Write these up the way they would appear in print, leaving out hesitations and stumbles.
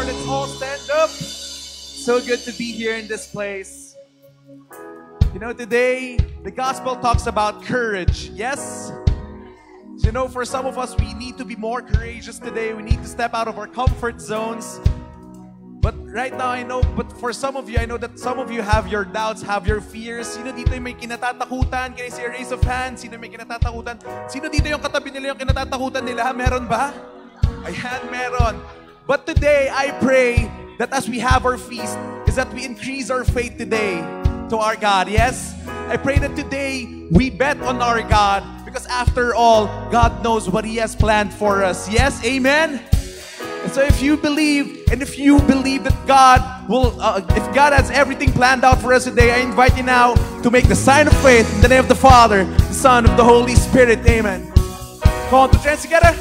let's all stand up. So good to be here in this place. You know, today, the gospel talks about courage. Yes? You know, for some of us, we need to be more courageous today. We need to step out of our comfort zones. But right now, I know, but for some of you, I know that some of you have your doubts, have your fears. Sino dito yung may kinatatakutan? Can I see a raise of hands? Sino may kinatatakutan? Sino dito yung katabi nila yung kinatatakutan nila? Meron ba? Ayan, meron. But today, I pray that as we have our feast, is that we increase our faith today to our God. Yes? I pray that today, we bet on our God. Because after all, God knows what He has planned for us. Yes? Amen? And so if you believe, and if you believe that God will, if God has everything planned out for us today, I invite you now to make the sign of faith in the name of the Father, the Son, of the Holy Spirit. Amen. Come on, put your hands together.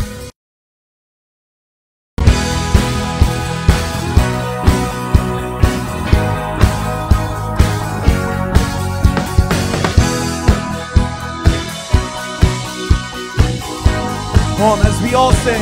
Come on, as we all sing.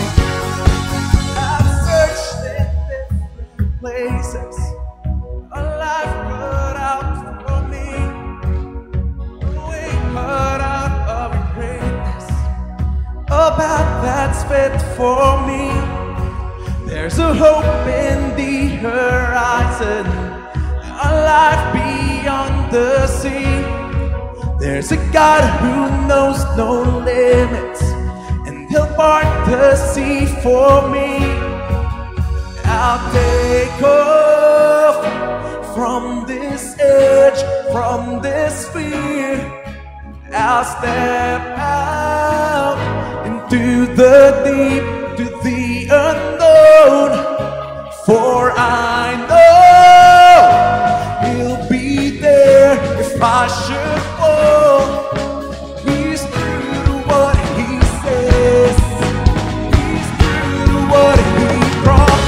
Places, a life cut out for me, a way cut out of greatness, a path that's fit for me. There's a hope in the horizon, a life beyond the sea. There's a God who knows no limits, and He'll part the sea for me. I'll take off from this edge, from this fear. I'll step out into the deep, to the unknown. For I know He'll be there if I should fall. He's true to what He says. He's true to what He promised.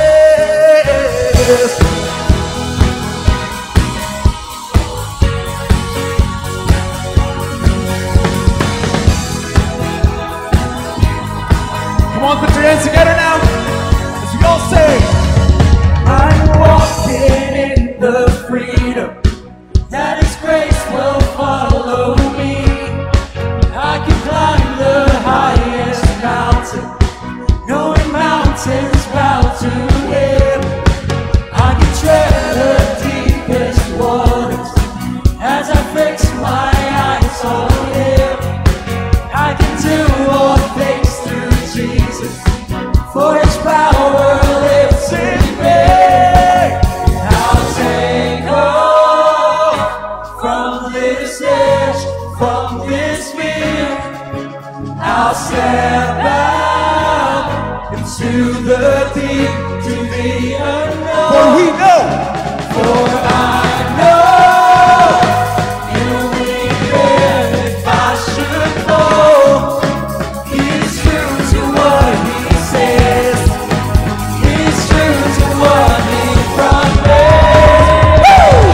Come on, put your hands together now as we all say, I'm walking in the freedom that His grace will follow me. I can climb the highest mountain, knowing mountains bow to Him. I can tread the deepest waters as I fix my eyes on Him. I can do all things through Jesus, for His power lives in me. I'll take off from this edge, from this field. I'll step out into the deep, to the unknown. For we know, for I know He'll be there if I should fall. He's true to what He says. He's true to what He promised.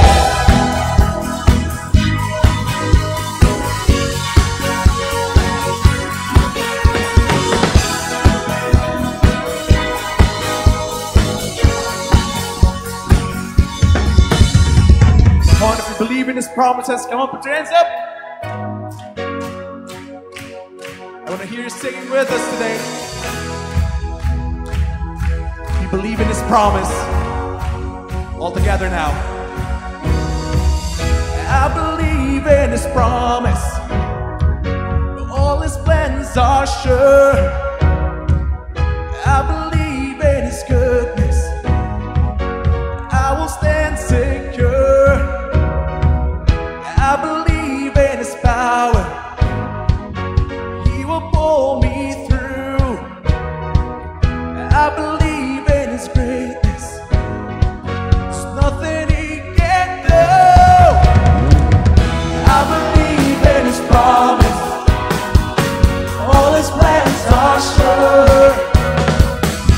Come on, if you believe in His promises, come on, put your hands up. I want to hear you singing with us today. If you believe in His promise, all together now. I believe in His promise. All His plans are sure. I believe in His goodness. I will stand secure. I believe in His power. He will pull me through. I believe in His greatness. There's nothing He can't do. I believe in His promise. All His plans are sure.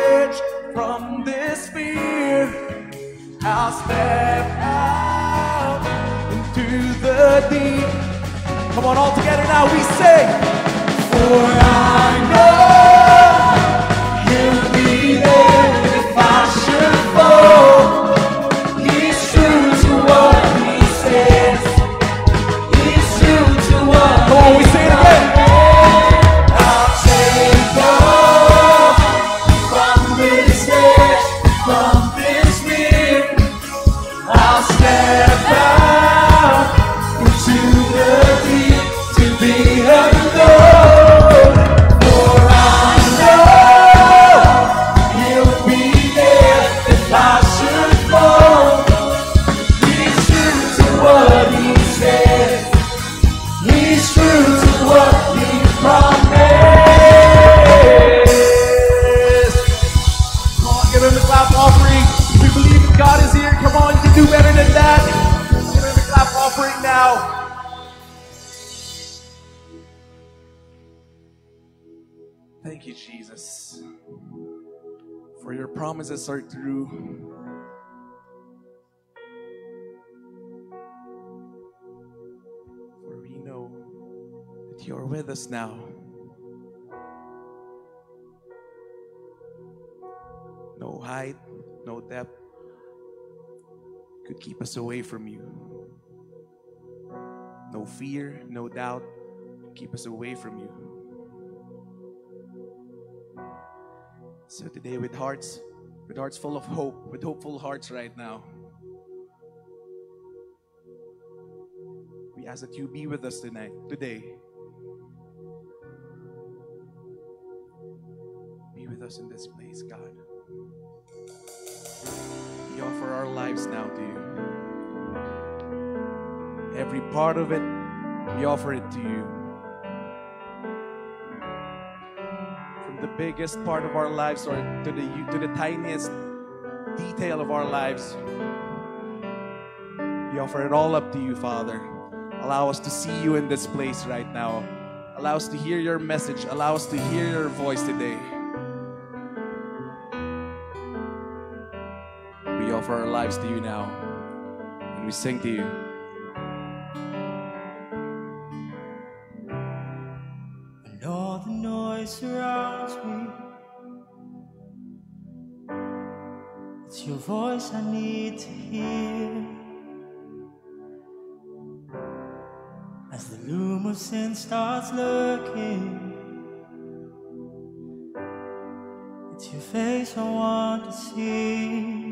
edge from this fear. I'll step out into the deep. Come on, all together now, we say, for I know He'll be there if I should fall. He's true to what He says. He's true to what He says. Come on, we say it again. I'll take off from this edge, from this fear. I'll step out into the deep to be alone. For I know He'll be there if I should fall. He's true to what He says. He's true to what He promised. Come on, give Him the clap offering. We believe that God is here. Come on, you can do better than that. Give Him the clap offering now. Thank you, Jesus, for your promises are true. For we know that you are with us now. No height, no depth could keep us away from you. No fear, no doubt could keep us away from you. So today, with hearts full of hope, with hopeful hearts right now, we ask that you be with us today. Be with us in this place, God. We offer our lives now to you. Every part of it, we offer it to you. The biggest part of our lives, or to the tiniest detail of our lives, we offer it all up to you, Father. Allow us to see you in this place right now. Allow us to hear your message. Allow us to hear your voice today. We offer our lives to you now, and we sing to you. And all the noise surrounds me, it's your voice I need to hear. As the loom of sin starts lurking, it's your face I want to see.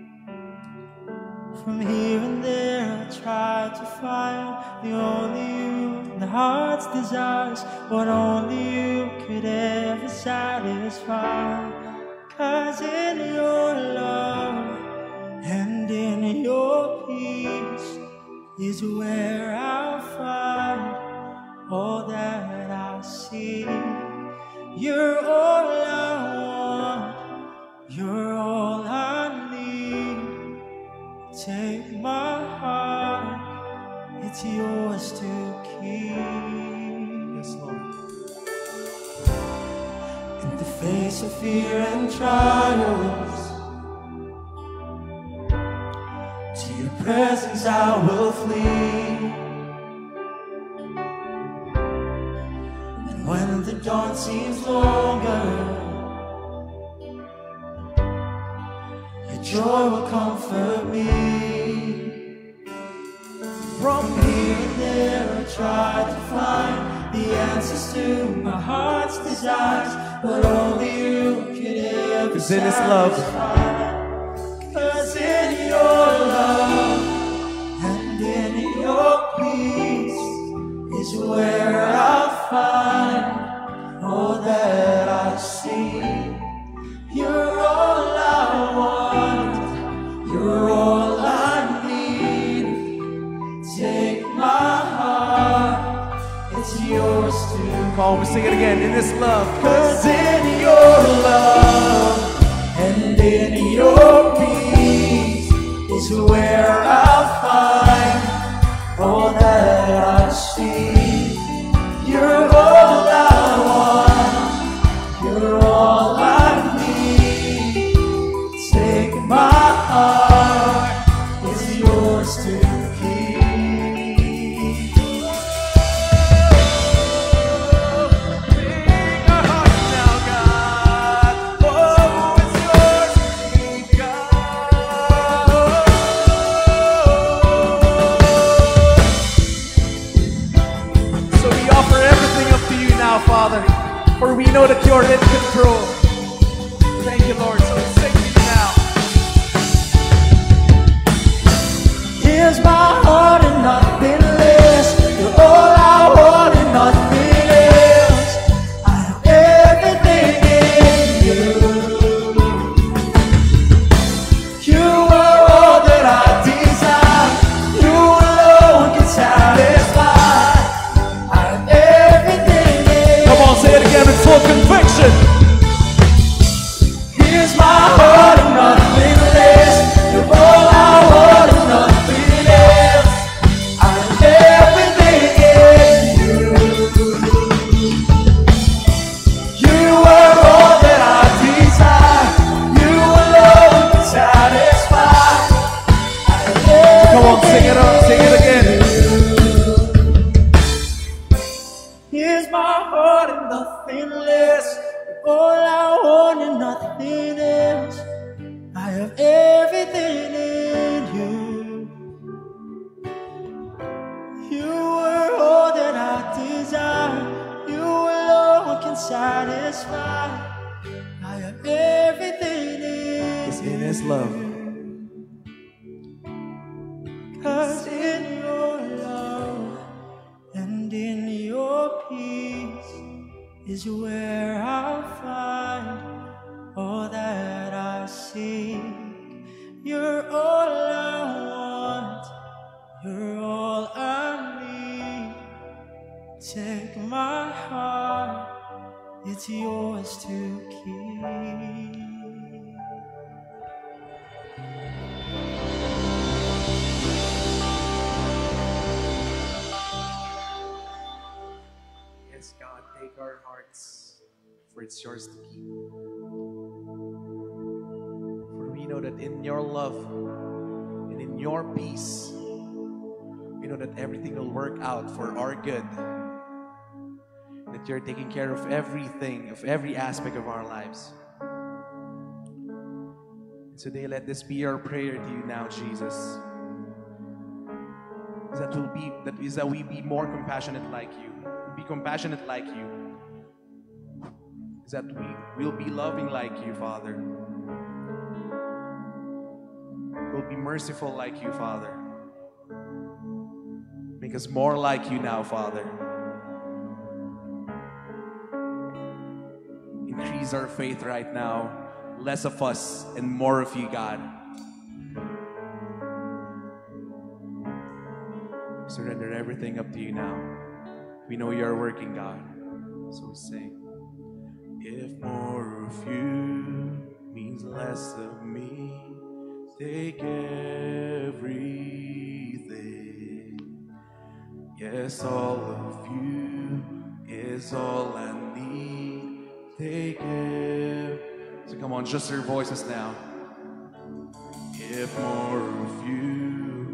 From here and there I try to find the only you, the heart's desires, what only you could ever satisfy. 'Cause in your love and in your peace is where I'll find all that I see. You're all I want, you're all I need. Take my heart, it's yours to keep. Yes, Lord. In the face of fear and trials, to your presence I will flee. And when the dawn seems longer, your joy will comfort me. From here and there I try to find the answers to my heart's desires, but only you could ever 'Cause in His love, satisfy. 'Cause in your love and in your peace is where I'll find all that I see. You're all I want, you're all I need. Take my heart, it's yours to. come on, we sing it again. In this love, 'Cause in your love and in your peace is where I'll find all that I see. You're all I want, you're all I need. heart is yours to keep. Sing our hearts now, God. Oh, it's yours to keep, God. So we offer everything up to you now, Father, for we know that you're in control. Thank you, Lord. So we sing to you now. Here's my heart and nothing less. You're all I want and nothing else. I have everything in you. You are all that I desire. You alone can satisfy. I have everything in you. Come on, say it again with full conviction. Here's my heart and nothing less. You're all I want and nothing else. I have everything in you. You are all that I desire. You alone can satisfy. I have Come on, sing it up, sing it again. Here's my heart and nothing less. You're all I want and nothing else. I have everything in you. You are all that I desire. You alone can satisfy. I have everything in It's in His love. Cause in your love and in your peace is where I'll find all that I seek. You're all I want, you're all I need. Take my heart, it's yours to keep. Yes, God, take our hearts, for it's yours to keep. For we know that in your love and in your peace, we know that everything will work out for our good. That you're taking care of everything, of every aspect of our lives. And today, let this be our prayer to you now, Jesus. Is that we be more compassionate like you. Be compassionate like you. Is that we will be loving like you, Father. We'll be merciful like you, Father. Make us more like you now, Father. Increase our faith right now. Less of us and more of you, God. Surrender everything up to you now. We know you are working, God. So we sing. If more of you means less of me, take everything. Yes, all of you is all I need. Take it. So come on, just your voices now. If more of you.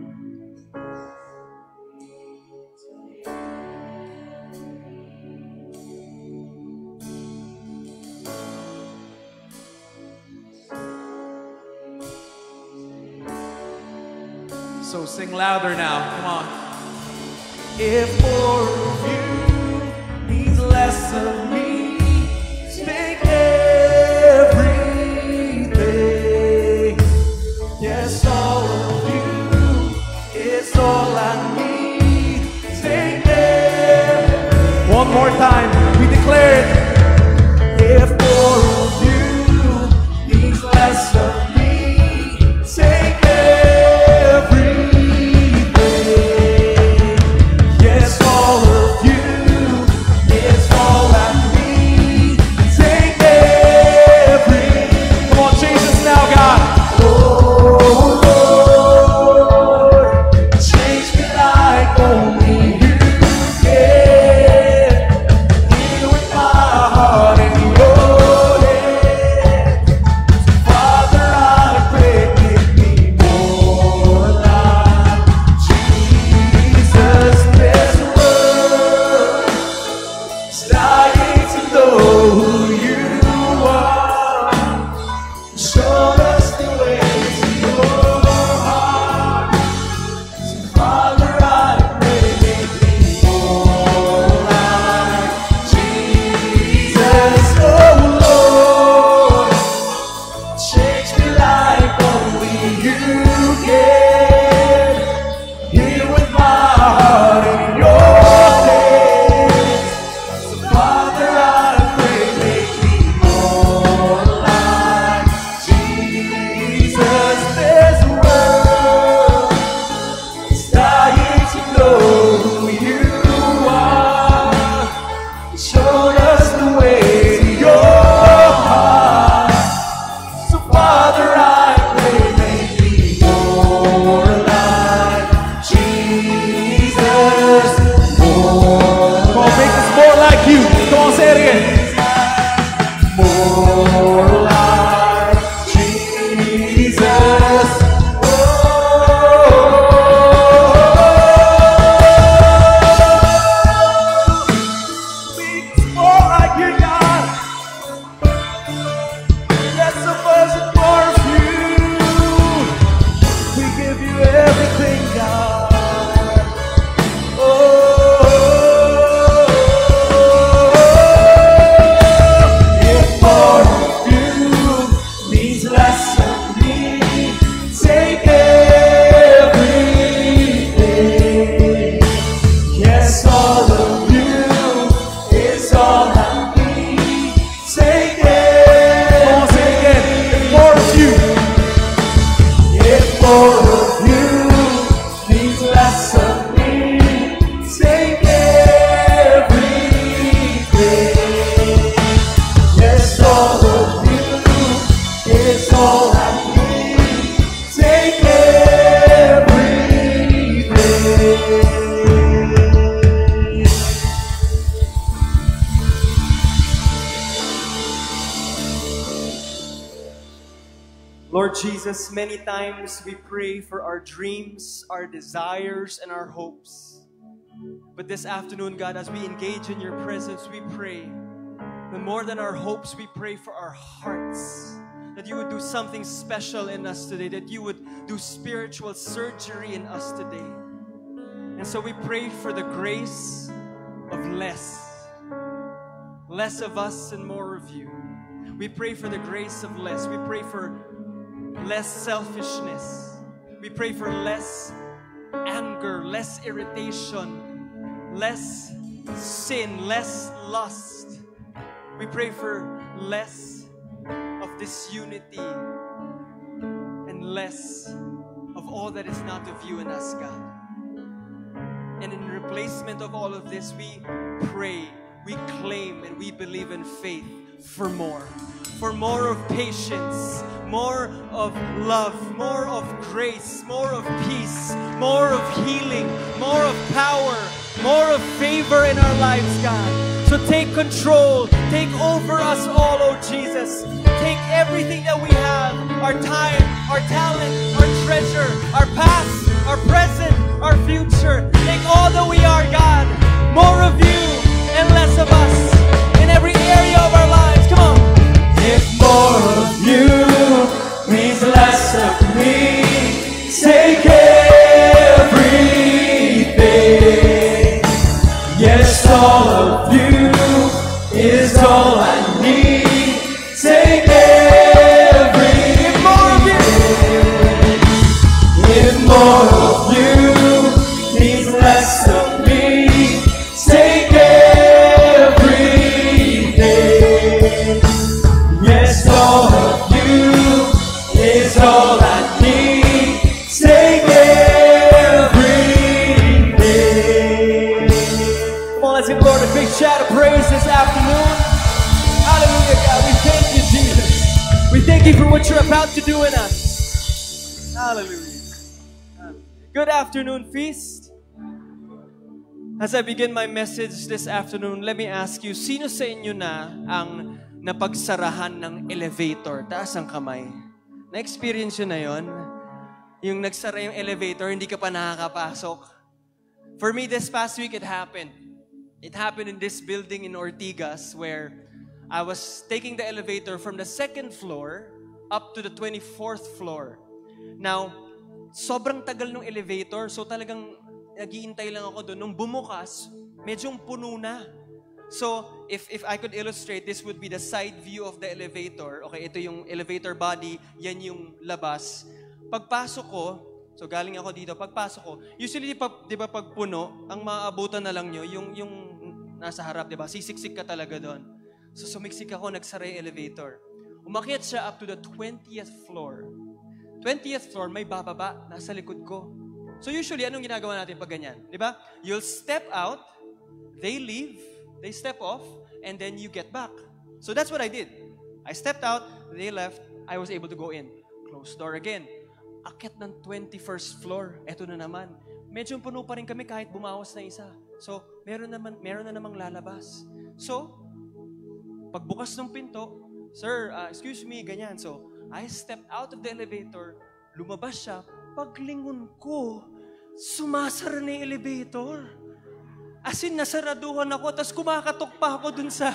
So sing louder now, come on. If more of you means less of me, take everything. Yes, all of you is all I need. Take everything. One more time, we declare it. If more of you means less of me, take Father, Lord Jesus, many times we pray for our dreams, our desires, and our hopes. But this afternoon, God, as we engage in your presence, we pray that more than our hopes, we pray for our hearts. That you would do something special in us today. That you would do spiritual surgery in us today. And so we pray for the grace of less. Less of us and more of you. We pray for the grace of less. We pray for less selfishness. We pray for less anger, less irritation, less sin, less lust. We pray for less of disunity and less of all that is not of you in us, God. And in replacement of all of this, we pray, we claim, and we believe in faith for more. For more of patience, more of love, more of grace, more of peace, more of healing, more of power, more of favor in our lives, God. So take control, take over us all, oh Jesus. Take everything that we have, our time, our talent, our treasure, our past, our present, our future. Take all that we are, God. More of you and less of us in every area of our lives. Come on. If more of you means less of me, take everything. Yes, all of you is all I need. Take everything. If more of you means less of me, take everything. Yes, all of you is all I need. Take everything. Come on, let's give the Lord a big shout of praise this afternoon. Hallelujah, God. We thank you, Jesus. We thank you for what you're about to do in us. Hallelujah. Good afternoon, Feast. As I begin my message this afternoon, let me ask you, sino sa inyo na ang napagsarahan ng elevator? Taas ang kamay. Na-experience yun na yun? Yung nagsara yung elevator, hindi ka pa nakakapasok. For me, this past week, it happened. It happened in this building in Ortigas where I was taking the elevator from the 2nd floor up to the 24th floor. Now, sobrang tagal ng elevator, so talagang nag-iintay lang ako doon. Nung bumukas, medyong puno na. So, if I could illustrate, this would be the side view of the elevator. Okay, ito yung elevator body, yan yung labas. Pagpasok ko, so galing ako dito, pagpasok ko, usually, di ba pag puno, ang maaabutan na lang nyo, yung nasa harap, di ba? Sisiksik ka talaga doon. So, sumiksik ako, nagsara yung elevator. Umakyat siya up to the 20th floor. 20th floor, may bababa, nasa likod ko. So usually, anong ginagawa natin pag ganyan? Di ba? You'll step out, they leave, they step off, and then you get back. So that's what I did. I stepped out, they left, I was able to go in. Close door again. Akyat ng 21st floor, eto na naman. Medyo puno pa rin kami kahit bumawas na isa. So, meron na namang lalabas. So, pagbukas ng pinto, sir, excuse me, ganyan. So, I stepped out of the elevator, lumabas siya, paglingon ko, sumasara na yung elevator. As in, nasaraduhan ako, tapos kumakatok pa ako dun sa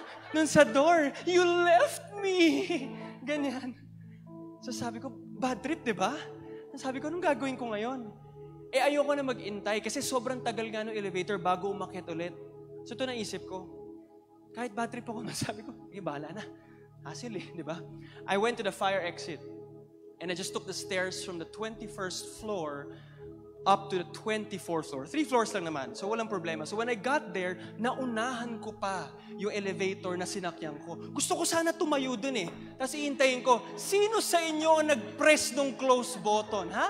door. You left me! Ganyan. So sabi ko, bad trip, di ba? Sabi ko, anong gagawin ko ngayon? Ayoko na mag-intay kasi sobrang tagal nga ng elevator bago umakyat ulit. So ito naisip ko, kahit bad trip ako, sabi ko, bahala na. Hassle di ba? I went to the fire exit and I just took the stairs from the 21st floor up to the 24th floor. 3 floors lang naman, so walang problema. So when I got there, naunahan ko pa yung elevator na sinakyan ko. Gusto ko sana tumayo dun Tapos iintayin ko, sino sa inyo ang nag-press ng close button? Ha?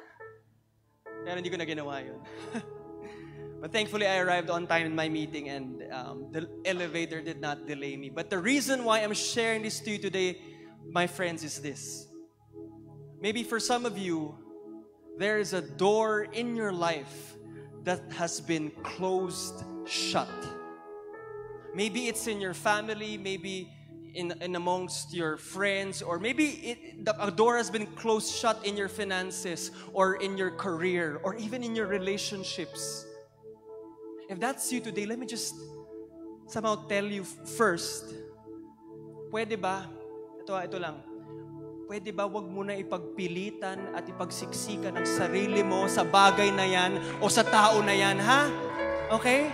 Kaya hindi ko na ginawa yun. But thankfully, I arrived on time in my meeting and the elevator did not delay me. But the reason why I'm sharing this to you today, my friends, is this. Maybe for some of you, there is a door in your life that has been closed shut. Maybe it's in your family, maybe in amongst your friends, or maybe a door has been closed shut in your finances or in your career or even in your relationships. If that's you today, let me just somehow tell you first, pwede ba, ito lang, pwede ba wag mo na ipagpilitan at ipagsiksikan ang sarili mo sa bagay na yan o sa tao na yan, ha? Okay?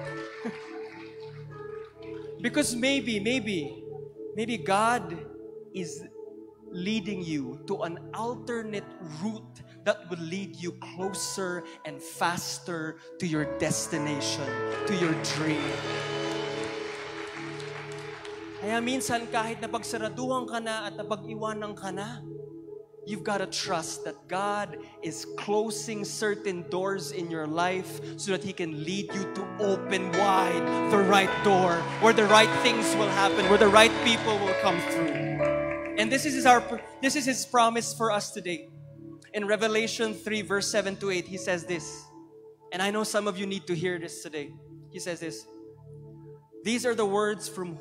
Because maybe God is leading you to an alternate route that will lead you closer and faster to your destination, to your dream. Kaya minsan kahit napagsaraduhan ka na at napag-iwanan ka na, you've got to trust that God is closing certain doors in your life so that He can lead you to open wide the right door, where the right things will happen, where the right people will come through. And this is His promise for us today. In Revelation 3 verse 7 to 8, He says this, and I know some of you need to hear this today. He says this, these are the words from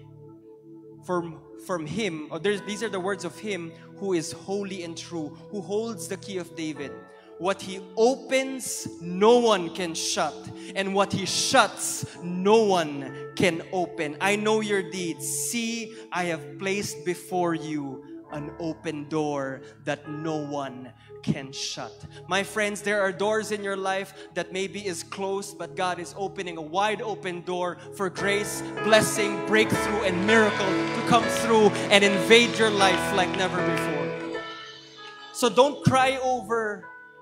Him, or these are the words of Him who is holy and true, who holds the key of David. What He opens, no one can shut, and what He shuts, no one can open. I know your deeds. See, I have placed before you an open door that no one can shut. My friends, there are doors in your life that maybe is closed, but God is opening a wide open door for grace, blessing, breakthrough, and miracle to come through and invade your life like never before. So don't cry over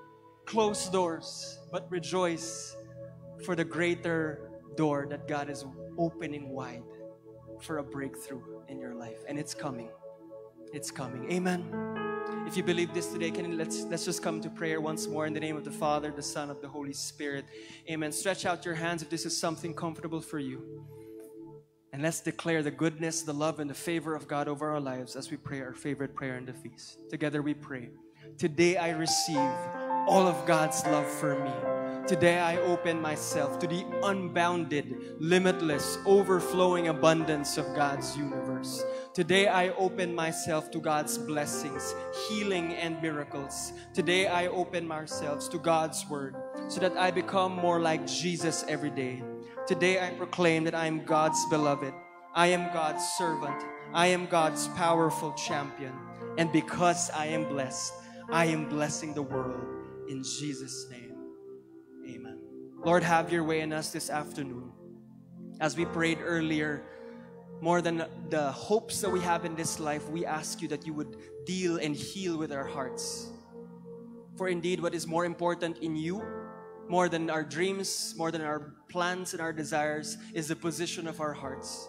closed doors, but rejoice for the greater door that God is opening wide for a breakthrough in your life. And it's coming. It's coming. Amen. If you believe this today, let's just come to prayer once more in the name of the Father, the Son, of the Holy Spirit. Amen. Stretch out your hands if this is something comfortable for you. And let's declare the goodness, the love, and the favor of God over our lives as we pray our favorite prayer in the feast. Together we pray. Today I receive all of God's love for me. Today I open myself to the unbounded, limitless, overflowing abundance of God's universe. Today I open myself to God's blessings, healing, and miracles. Today I open myself to God's word so that I become more like Jesus every day. Today I proclaim that I am God's beloved. I am God's servant. I am God's powerful champion. And because I am blessed, I am blessing the world in Jesus' name. Amen. Lord, have your way in us this afternoon. As we prayed earlier, more than the hopes that we have in this life, we ask you that you would deal and heal with our hearts. For indeed, what is more important in you, more than our dreams, more than our plans and our desires, is the position of our hearts,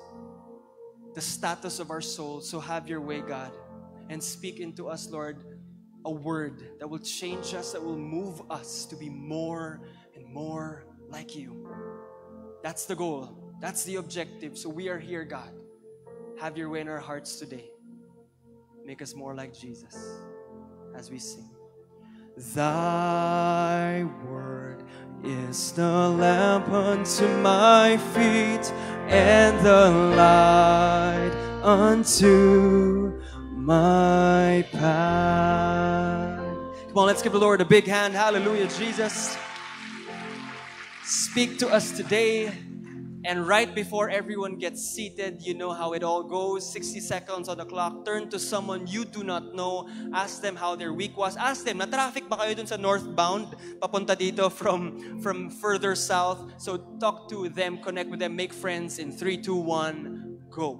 the status of our soul. So have your way, God, and speak into us, Lord, a word that will change us, that will move us to be more and more like you. That's the goal. That's the objective. So we are here, God. Have your way in our hearts today. Make us more like Jesus as we sing. Thy word is the lamp unto my feet and the light unto my path. Come on, let's give the Lord a big hand. Hallelujah, Jesus. Speak to us today. And right before everyone gets seated, you know how it all goes. 60 seconds on the clock. Turn to someone you do not know. Ask them how their week was. Ask them, na-traffic ba kayo dun sa northbound? Papunta dito from further south. So talk to them, connect with them, make friends in 3, 2, 1, go.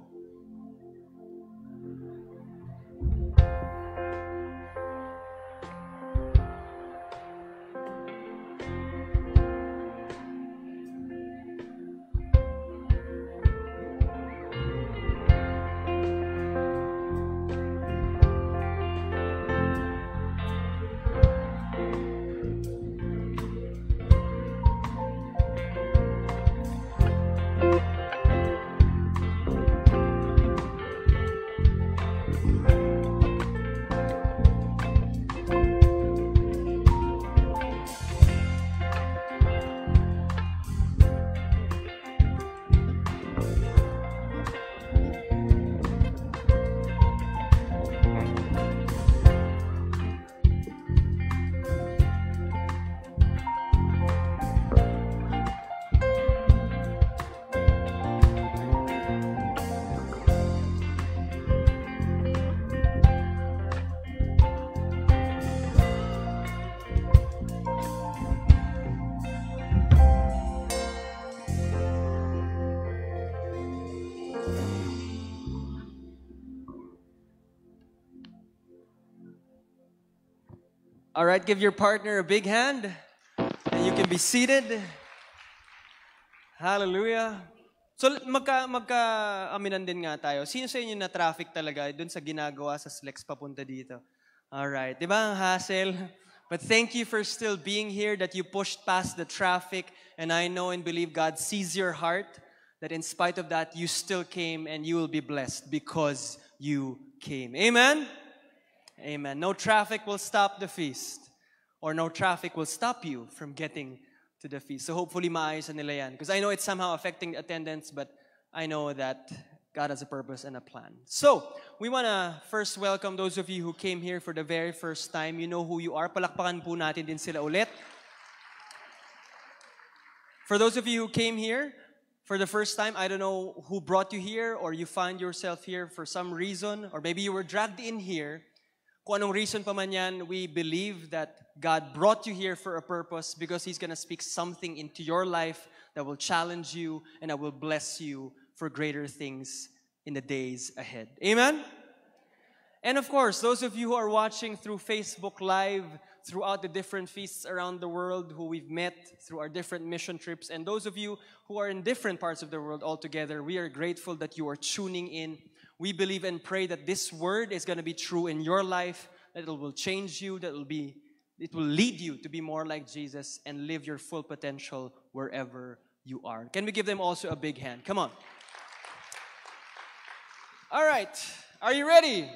All right, give your partner a big hand. And you can be seated. Hallelujah. So aminan din nga tayo. Sino sa inyo na traffic talaga dun sa ginagawa sa Slex papunta dito? All right. Di ba ang hassle? But thank you for still being here, that you pushed past the traffic. And I know and believe God sees your heart, that in spite of that, you still came and you will be blessed because you came. Amen? Amen. No traffic will stop the feast. Or no traffic will stop you from getting to the feast. So hopefully maayos na nila yan. Because I know it's somehow affecting attendance, but I know that God has a purpose and a plan. So, we want to first welcome those of you who came here for the very first time. You know who you are. Palakpakan po natin din sila ulit. For those of you who came here for the first time, I don't know who brought you here, or you find yourself here for some reason, or maybe you were dragged in here. Kung anong reason pa man yan, we believe that God brought you here for a purpose, because He's going to speak something into your life that will challenge you and that will bless you for greater things in the days ahead. Amen? And of course, those of you who are watching through Facebook Live, throughout the different feasts around the world, who we've met through our different mission trips, and those of you who are in different parts of the world altogether, we are grateful that you are tuning in. We believe and pray that this word is going to be true in your life, that it will change you, that it will lead you to be more like Jesus and live your full potential wherever you are. Can we give them also a big hand? Come on. All right. Are you ready?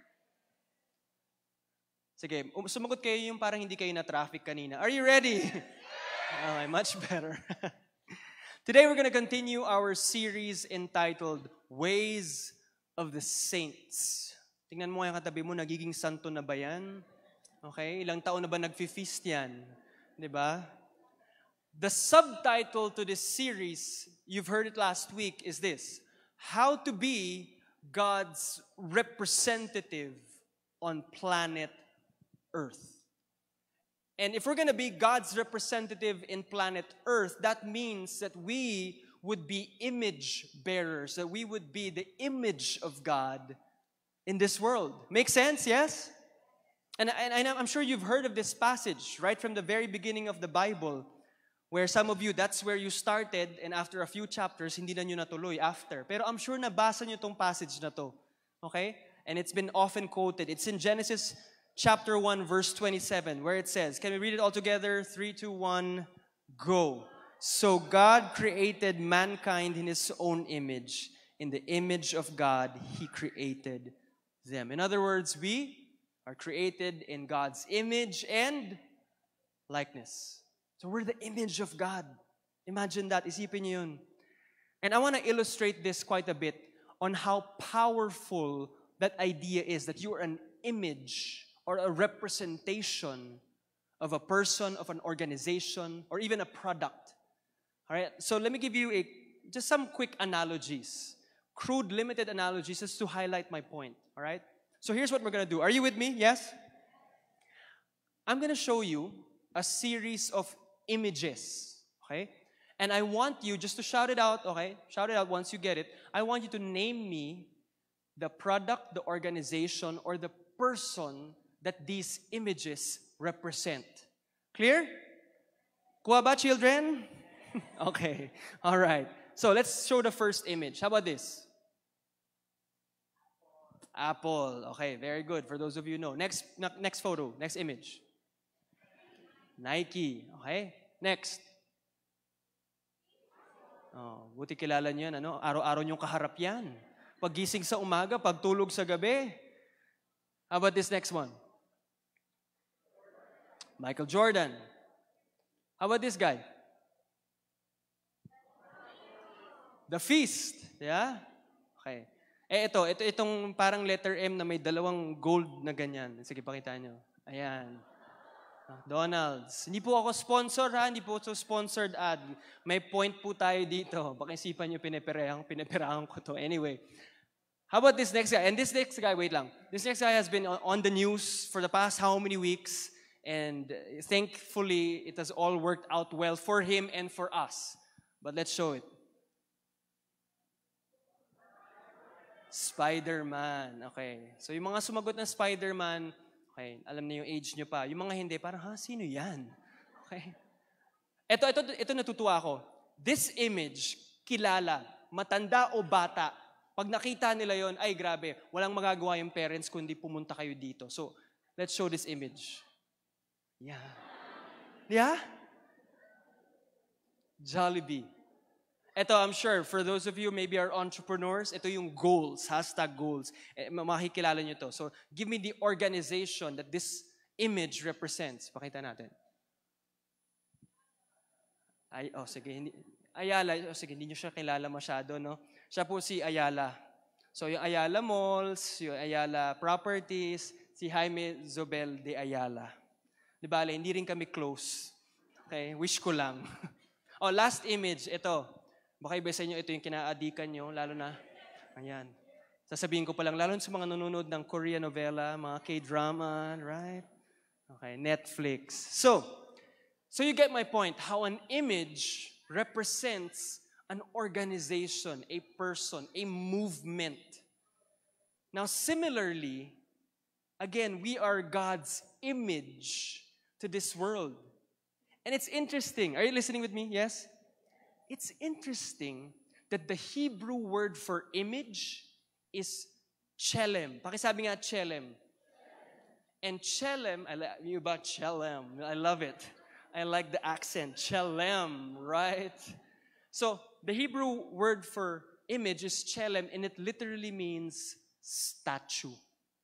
Sige, sumagot kayo yung parang hindi kayo na-traffic kanina. Are you ready? Okay, much better. Today we're going to continue our series entitled Ways of the Saints. Tingnan mo yung katabi mo, nagiging santo na ba yan? Okay, ilang taon na ba nagfi-feast yan? Diba? The subtitle to this series, you've heard it last week, is this: How to be God's representative on planet Earth. And if we're going to be God's representative in planet Earth, that means that we would be image bearers, that we would be the image of God in this world. Make sense, yes? And I'm sure you've heard of this passage right from the very beginning of the Bible, where some of you, that's where you started, and after a few chapters, hindi na nyo natuloy after. Pero I'm sure nabasa nyo tong passage na to. Okay? And it's been often quoted. It's in Genesis chapter 1, verse 27, where it says, can we read it all together? 3, 2, 1, go. So God created mankind in His own image. In the image of God, He created them. In other words, we are created in God's image and likeness. So we're the image of God. Imagine that. Isipin niyo yun. And I want to illustrate this quite a bit on how powerful that idea is, that you are an image or a representation of a person, of an organization, or even a product. All right? So let me give you just some quick analogies. Crude, limited analogies just to highlight my point. All right? So here's what we're going to do. Are you with me? Yes? I'm going to show you a series of images. Okay? And I want you just to shout it out, okay? Shout it out once you get it. I want you to name me the product, the organization, or the person that these images represent. Clear? Kuha ba, children? Okay. All right. So let's show the first image. How about this? Apple. Okay, very good. For those of you who know. Next photo. Next image. Nike. Okay. Next. Oh, buti kilala niyo yan, ano? Araw-araw niyong kaharap yan. Paggising sa umaga, pagtulog sa gabi. How about this next one? Michael Jordan. How about this guy? The Feast. Yeah? Okay. Itong parang letter M na may dalawang gold na ganyan. Sige, pakita nyo. Ayan. Donald's. Hindi po ako sponsor, ha? Hindi po ito sponsored ad. May point po tayo dito. Pakisipan nyo, piniperahan ko to. Anyway. How about this next guy? And this next guy, wait lang. This next guy has been on the news for the past how many weeks? And thankfully, it has all worked out well for him and for us. But let's show it. Spider-Man. Okay. So yung mga sumagot na Spider-Man, Okay, alam na yung age nyo pa. Yung mga hindi, parang, sino yan? Okay. Ito natutuwa ako. This image, kilala, matanda o bata, pag nakita nila yon, ay grabe, walang magagawa yung parents kundi pumunta kayo dito. So, let's show this image. Yeah. Yeah? Jollibee. Ito, I'm sure, for those of you maybe are entrepreneurs, ito yung goals, #goals. Makikilala nyo to. So, give me the organization that this image represents. Pakita natin. Sige. Ayala, sige, hindi nyo siya kilala masyado, no? Siya po si Ayala. So, yung Ayala Malls, yung Ayala Properties, si Jaime Zobel de Ayala. Di ba, hindi rin kami close. Okay, wish ko lang. Last image, ito. Baka iba sa inyo, ito yung kinaadikan nyo, lalo na, ayan. Sasabihin ko pa lang, lalo sa mga nanonood ng Korean novela, mga K-drama, right? Okay, Netflix. So you get my point, how an image represents an organization, a person, a movement. Now, similarly, again, we are God's image to this world. And it's interesting. Are you listening with me? Yes? It's interesting that the Hebrew word for image is chelem. Pakisabi nga chelem. And chelem, you about chelem. I love it. I like the accent. Chelem, right? So, the Hebrew word for image is chelem, and it literally means statue.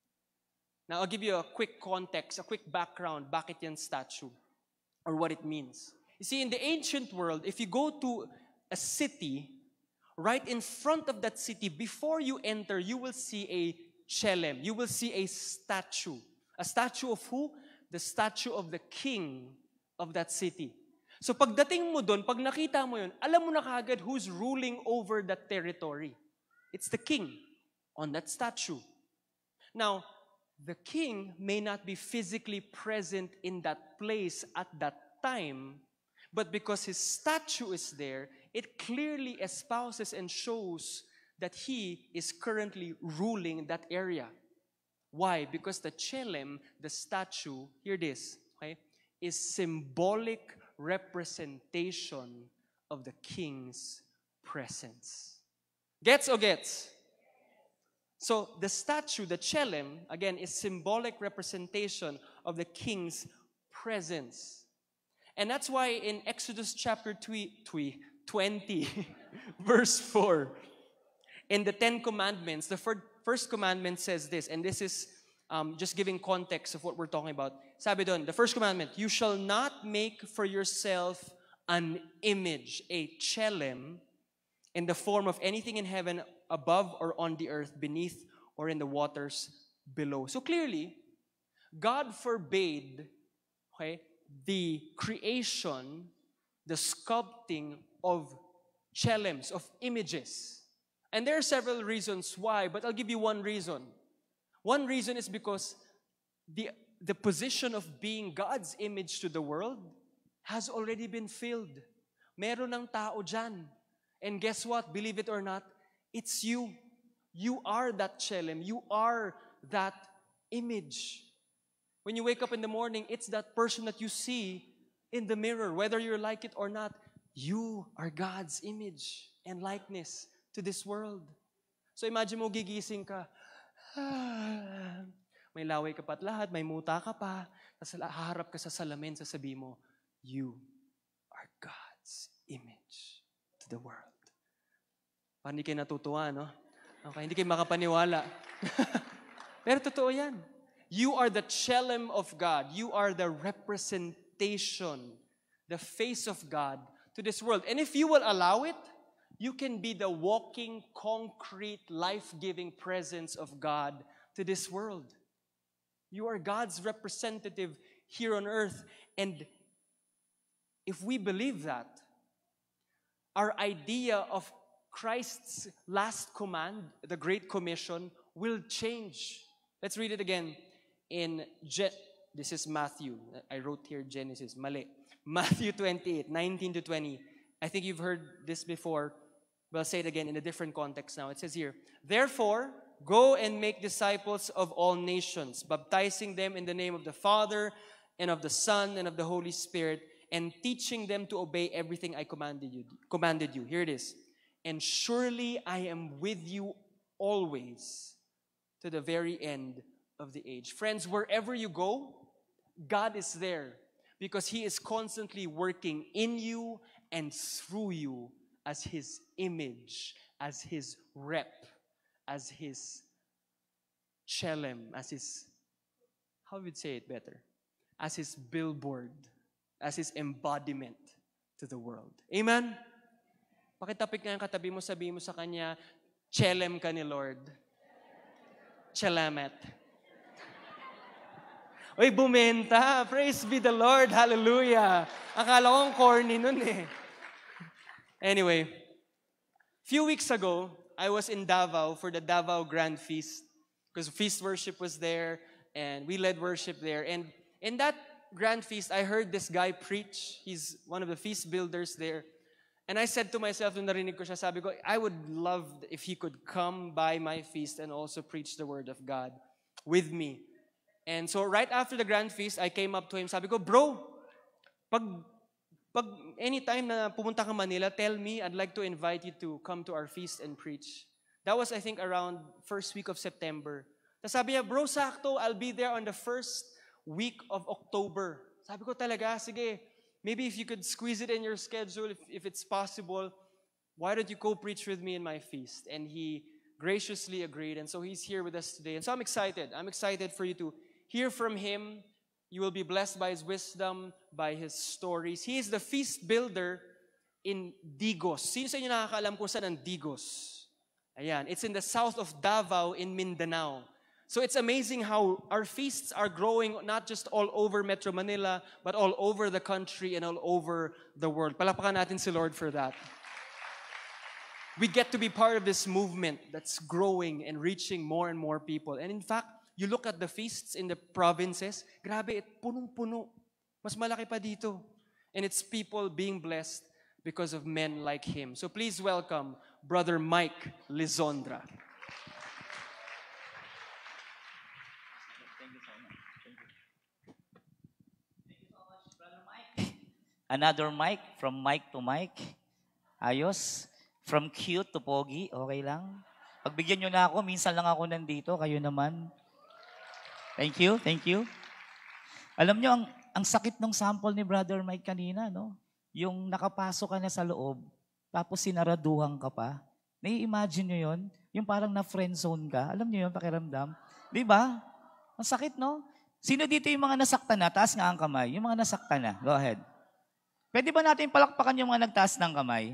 Now, I'll give you a quick context, a quick background, bakit yan statue, or what it means. You see, in the ancient world, if you go to a city, right in front of that city, before you enter, you will see a chelem. You will see a statue. A statue of who? The statue of the king of that city. So pagdating mo doon, pag nakita mo yun, alam mo na kagad who's ruling over that territory. It's the king on that statue. Now, the king may not be physically present in that place at that time, but because his statue is there, it clearly espouses and shows that he is currently ruling that area. Why? Because the chelem, the statue, hear this, okay, is symbolic representation of the king's presence. Gets or gets? So the statue, the chelem, again, is symbolic representation of the king's presence. And that's why in Exodus chapter 20, verse 4, in the 10 Commandments, the first commandment says this, and this is just giving context of what we're talking about. Sabi doon, the first commandment, you shall not make for yourself an image, a chelem, in the form of anything in heaven above or on the earth, beneath or in the waters below. So clearly, God forbade, okay, the creation, the sculpting of chelems, of images. And there are several reasons why, but I'll give you one reason. One reason is because the position of being God's image to the world has already been filled. Meron ng tao dyan. And guess what? Believe it or not, it's you. You are that chelem. You are that image. When you wake up in the morning, it's that person that you see in the mirror. Whether you like it or not, you are God's image and likeness to this world. So imagine mo, gigising ka, may laway ka pa at lahat, may muta ka pa, tapos haharap ka sa salamin, sasabihin mo, you are God's image to the world. Parang hindi kayo natutuwa, no? Okay, hindi kayo makapaniwala. Pero totoo yan. You are the chelem of God. You are the representation, the face of God to this world. And if you will allow it, you can be the walking, concrete, life-giving presence of God to this world. You are God's representative here on earth. And if we believe that, our idea of Christ's last command, the Great Commission, will change. Let's read it again in this is Matthew. I wrote here Genesis. Mali. Matthew 28, 19 to 20. I think you've heard this before. But I'll say it again in a different context now. It says here, therefore, Go and make disciples of all nations, baptizing them in the name of the Father and of the Son and of the Holy Spirit, and teaching them to obey everything I commanded you. Here it is. And surely I am with you always to the very end of the age. Friends, wherever you go, God is there because He is constantly working in you and through you as His image, as His rep, as His chelem, as His, how would say it better? As His billboard, as His embodiment to the world. Amen? Pakitapik nga yung katabi mo, sabihin mo sa kanya, chelem ka ni Lord. Chelamet. Uy, bumenta. Praise be the Lord. Hallelujah. Akala kong corny nun eh. Anyway, few weeks ago, I was in Davao for the Davao Grand Feast because Feast Worship was there and we led worship there. And in that Grand Feast, I heard this guy preach. He's one of the feast builders there. And I said to myself, nung narinig ko siya, sabi ko, I would love if he could come by my feast and also preach the Word of God with me. And so right after the Grand Feast, I came up to him, sabi ko, bro, pag anytime na pumunta ka Manila, tell me, I'd like to invite you to come to our feast and preach. That was, I think, around first week of September. Tapos sabi niya, bro, sakto, I'll be there on the first week of October. Sabi ko talaga, sige, maybe if you could squeeze it in your schedule, if it's possible, why don't you co-preach with me in my feast? And he graciously agreed, and so he's here with us today. And so I'm excited. I'm excited for you to hear from him. You will be blessed by his wisdom, by his stories. He is the feast builder in Digos. Sino sa inyo nakakaalam kung saan ang Digos? Ayan, it's in the south of Davao in Mindanao. So it's amazing how our feasts are growing not just all over Metro Manila, but all over the country and all over the world. Palakpakan natin si Lord for that. We get to be part of this movement that's growing and reaching more and more people. And in fact, you look at the feasts in the provinces, grabe, punong-puno. Mas malaki pa dito. And it's people being blessed because of men like him. So please welcome Brother Mike Lizondra. Another mic, from mic to mic. Ayos. From cute to pogi, okay lang. Pagbigyan nyo na ako, minsan lang ako nandito, kayo naman. Thank you, thank you. Alam nyo, ang sakit ng sample ni Brother Mike kanina, no? Yung nakapasok ka na sa loob, tapos sinaraduhan ka pa. Nai-imagine nyo yun? Yung parang na-friend zone ka. Alam nyo yun, pakiramdam? Di ba? Ang sakit, no? Sino dito yung mga nasaktan na? Taas nga ang kamay. Yung mga nasaktan na. Go ahead. Pwede ba natin palakpakan yung mga nagtaas ng kamay?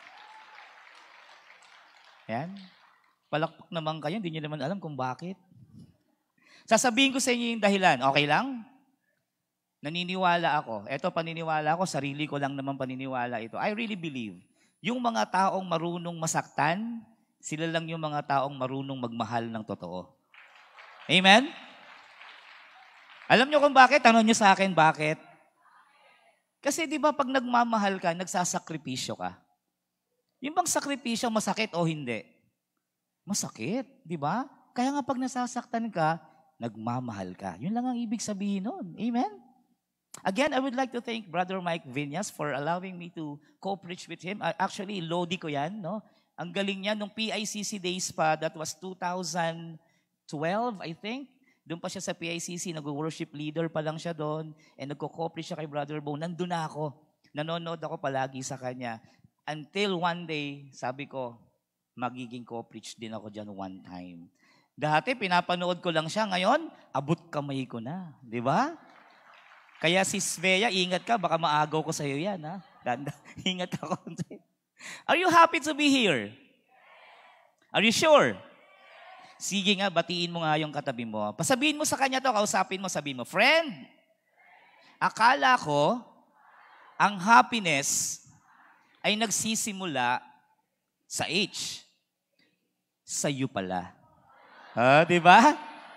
Yan. Palakpak naman kayo, hindi nyo naman alam kung bakit. Sasabihin ko sa inyo yung dahilan. Okay lang? Naniniwala ako. Ito, paniniwala ako. Sarili ko lang naman paniniwala ito. I really believe. Yung mga taong marunong masaktan, sila lang yung mga taong marunong magmahal ng totoo. Amen? Alam nyo kung bakit? Tanong nyo sa akin, bakit? Kasi di ba pag nagmamahal ka, nagsasakripisyo ka. Yung bang sakripisyo masakit o hindi? Masakit, di ba? Kaya nga pag nasasaktan ka, nagmamahal ka. Yun lang ang ibig sabihin nun. Amen? Again, I would like to thank Brother Mike Viñas for allowing me to co-preach with him. Actually, Lodi ko yan, no? Ang galing niya, nung PICC days pa, that was 2012, I think. Doon pa siya sa PICC, nag-worship leader pa lang siya doon, and nagko-co-preach siya kay Brother Bo. Nandun na ako. Nanonood ako palagi sa kanya. Until one day, sabi ko, magiging co-preach din ako dyan one time. Dati, pinapanood ko lang siya. Ngayon, abot kamay ko na. Di ba? Kaya si Svea, ingat ka, baka maagaw ko sa'yo yan. Ha? Ingat ako. Are you happy to be here? Are you sure? Sige nga, batiin mo nga yung katabi mo. Pasabihin mo sa kanya to, kausapin mo, sabihin mo, friend, akala ko, ang happiness ay nagsisimula sa H. Sa U pala. Di ba?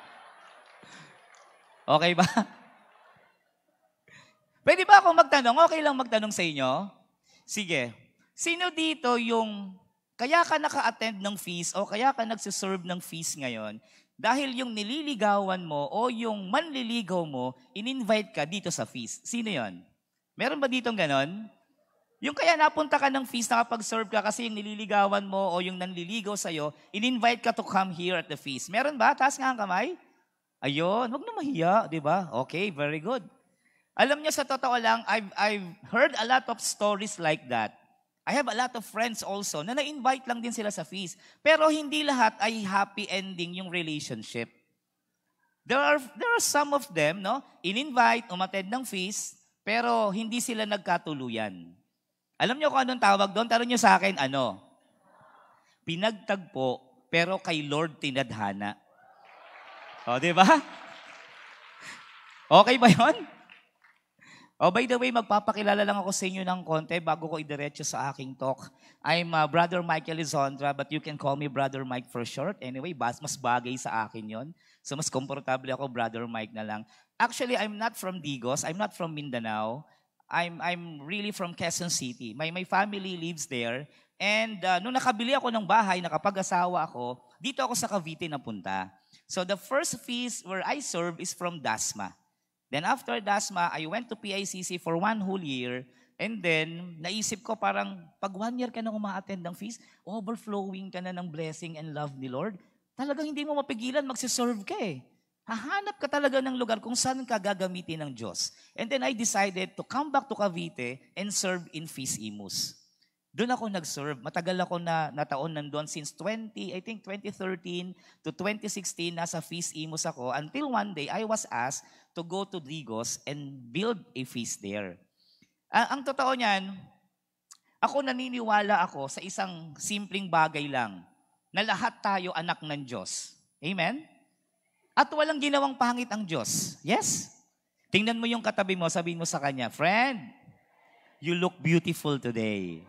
Okay ba? Pwede ba akong magtanong? Okay lang magtanong sa inyo? Sige. Sino dito yung Kaya ka naka-attend ng feast o kaya ka nagsiserve ng feast ngayon dahil yung nililigawan mo o yung manliligaw mo, in-invite ka dito sa feast. Sino yon? Meron ba ditong ganon? Yung kaya napunta ka ng feast, nakapag-serve ka kasi yung nililigawan mo o yung nanliligaw sa'yo, in-invite ka to come here at the feast. Meron ba? Taas nga ang kamay. Ayun, huwag na mahiya, di ba? Okay, very good. Alam niyo, sa totoo lang, I've heard a lot of stories like that. I have a lot of friends also na na-invite lang din sila sa feast. Pero hindi lahat ay happy ending yung relationship. There are some of them, no? In-invite, umattend ng feast, pero hindi sila nagkatuluyan. Alam niyo kung anong tawag doon? Tanong niyo sa akin, ano? Pinagtagpo, pero kay Lord tinadhana. O, di ba? Okay ba yon? Oh, by the way, magpapakilala lang ako sa inyo ng konti bago ko idiretso sa aking talk. I'm Brother Mike Elizondra, but you can call me Brother Mike for short. Anyway, mas bagay sa akin yon. So, mas komportable ako, Brother Mike na lang. Actually, I'm not from Digos. I'm not from Mindanao. I'm really from Quezon City. My family lives there. And nung nakabili ako ng bahay, nakapag-asawa ako, dito ako sa Cavite napunta. So the first feast where I serve is from Dasma. Then after Dasma, I went to PICC for 1 whole year. And then, naisip ko parang pag 1 year ka na uma-attend ng feast, overflowing ka na ng blessing and love ni Lord. Talagang hindi mo mapigilan, magsiserve ka eh. Hahanap ka talaga ng lugar kung saan ka gagamitin ng Diyos. And then I decided to come back to Cavite and serve in Feast Imus. Doon ako nag-serve. Matagal ako na taon nandun since 2013 to 2016, nasa Feast Imus ako. Until one day, I was asked to go to Digos and build a feast there. Ang totoo niyan, ako naniniwala ako sa isang simpleng bagay lang, na lahat tayo anak ng Diyos. Amen? At walang ginawang pangit ang Diyos. Yes? Tingnan mo yung katabi mo, sabihin mo sa kanya, friend, you look beautiful today.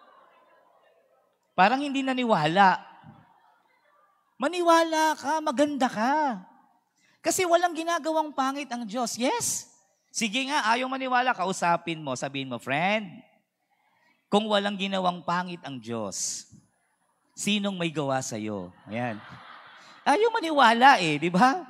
Parang hindi naniwala. Maniwala ka, maganda ka. Kasi walang ginagawang pangit ang Diyos. Yes? Sige nga, ayaw maniwala, kausapin mo, sabihin mo, friend, kung walang ginawang pangit ang Diyos, sinong may gawa sa'yo? Ayan. Ayaw maniwala eh, di ba?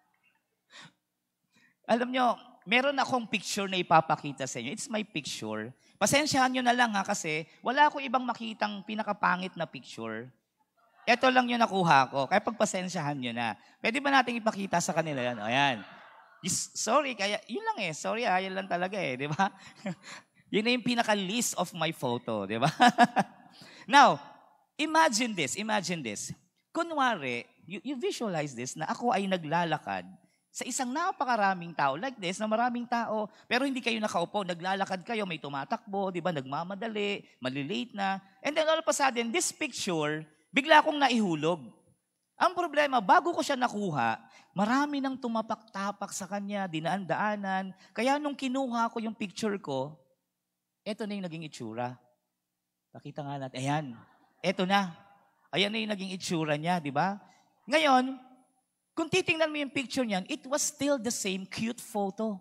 Alam nyo, meron akong picture na ipapakita sa inyo. It's my picture. Pasensyahan nyo na lang ha, kasi wala akong ibang makitang pinakapangit na picture. Ito lang yung nakuha ko, kaya pagpasensyahan nyo na. Pwede ba nating ipakita sa kanila yan? O yan. Sorry, kaya yun lang eh. Sorry yan lang talaga eh, di ba? Yun na yung pinaka-list of my photo, di ba? Now, imagine this. Kunwari, you visualize this, na ako ay naglalakad sa isang napakaraming tao, like this, na maraming tao, pero hindi kayo nakaupo, naglalakad kayo, may tumatakbo, di ba, nagmamadali, malilate na. And then all of a sudden, this picture, bigla akong naihulog. Ang problema, bago ko siya nakuha, marami nang tumapak-tapak sa kanya, dinaan-daanan. Kaya nung kinuha ko yung picture ko, eto na yung naging itsura. Pakita nga natin. Ayan. Eto na. Ayan na yung naging itsura niya, di ba? Ngayon, kung titingnan mo yung picture niyan, it was still the same cute photo.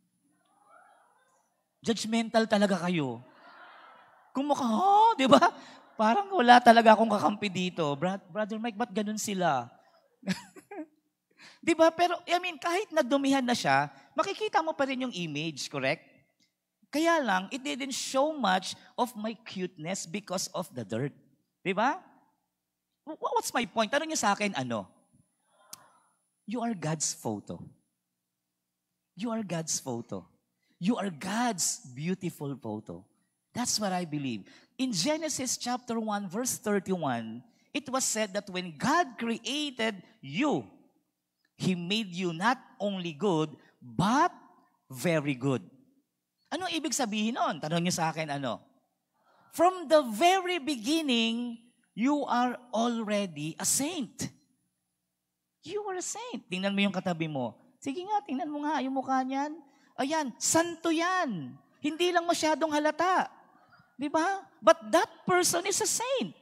Judgmental talaga kayo. Kung mukha, di ba? Parang wala talaga akong kakampi dito. Brother Mike, ba't ganun sila? Di ba? Pero, kahit nadumihan na siya, makikita mo pa rin yung image, correct? Kaya lang, it didn't show much of my cuteness because of the dirt. Di ba? What's my point? Tanong niyo sa akin, ano? You are God's photo. You are God's photo. You are God's beautiful photo. That's what I believe. In Genesis chapter 1, verse 31, it was said that when God created you, He made you not only good, but very good. Ano ibig sabihin nun? Tanong niyo sa akin, ano? From the very beginning, you are already a saint. You are a saint. Tingnan mo yung katabi mo. Sige nga, tingnan mo nga yung mukha niyan. Ayan, santo yan. Hindi lang masyadong halata. Di ba? But that person is a saint.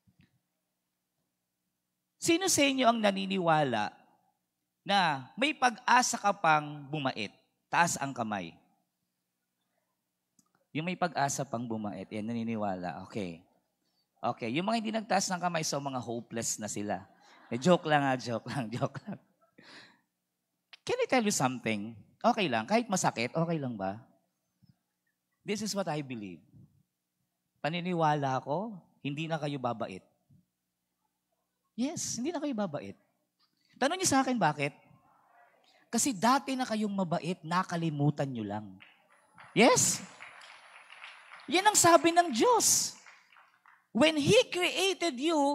Sino sa inyo ang naniniwala na may pag-asa ka pang bumait? Taas ang kamay. Yung may pag-asa pang bumait, yan, naniniwala. Okay. Okay, yung mga hindi nagtaas ng kamay, so mga hopeless na sila. Joke lang ha, joke lang. Can I tell you something? Okay lang, kahit masakit, okay lang ba? This is what I believe. Paniniwala ko, hindi na kayo babait. Yes, hindi na kayo babait. Tanong niyo sa akin, bakit? Kasi dati na kayong mabait, nakalimutan niyo lang. Yes? Yan ang sabi ng Diyos. When He created you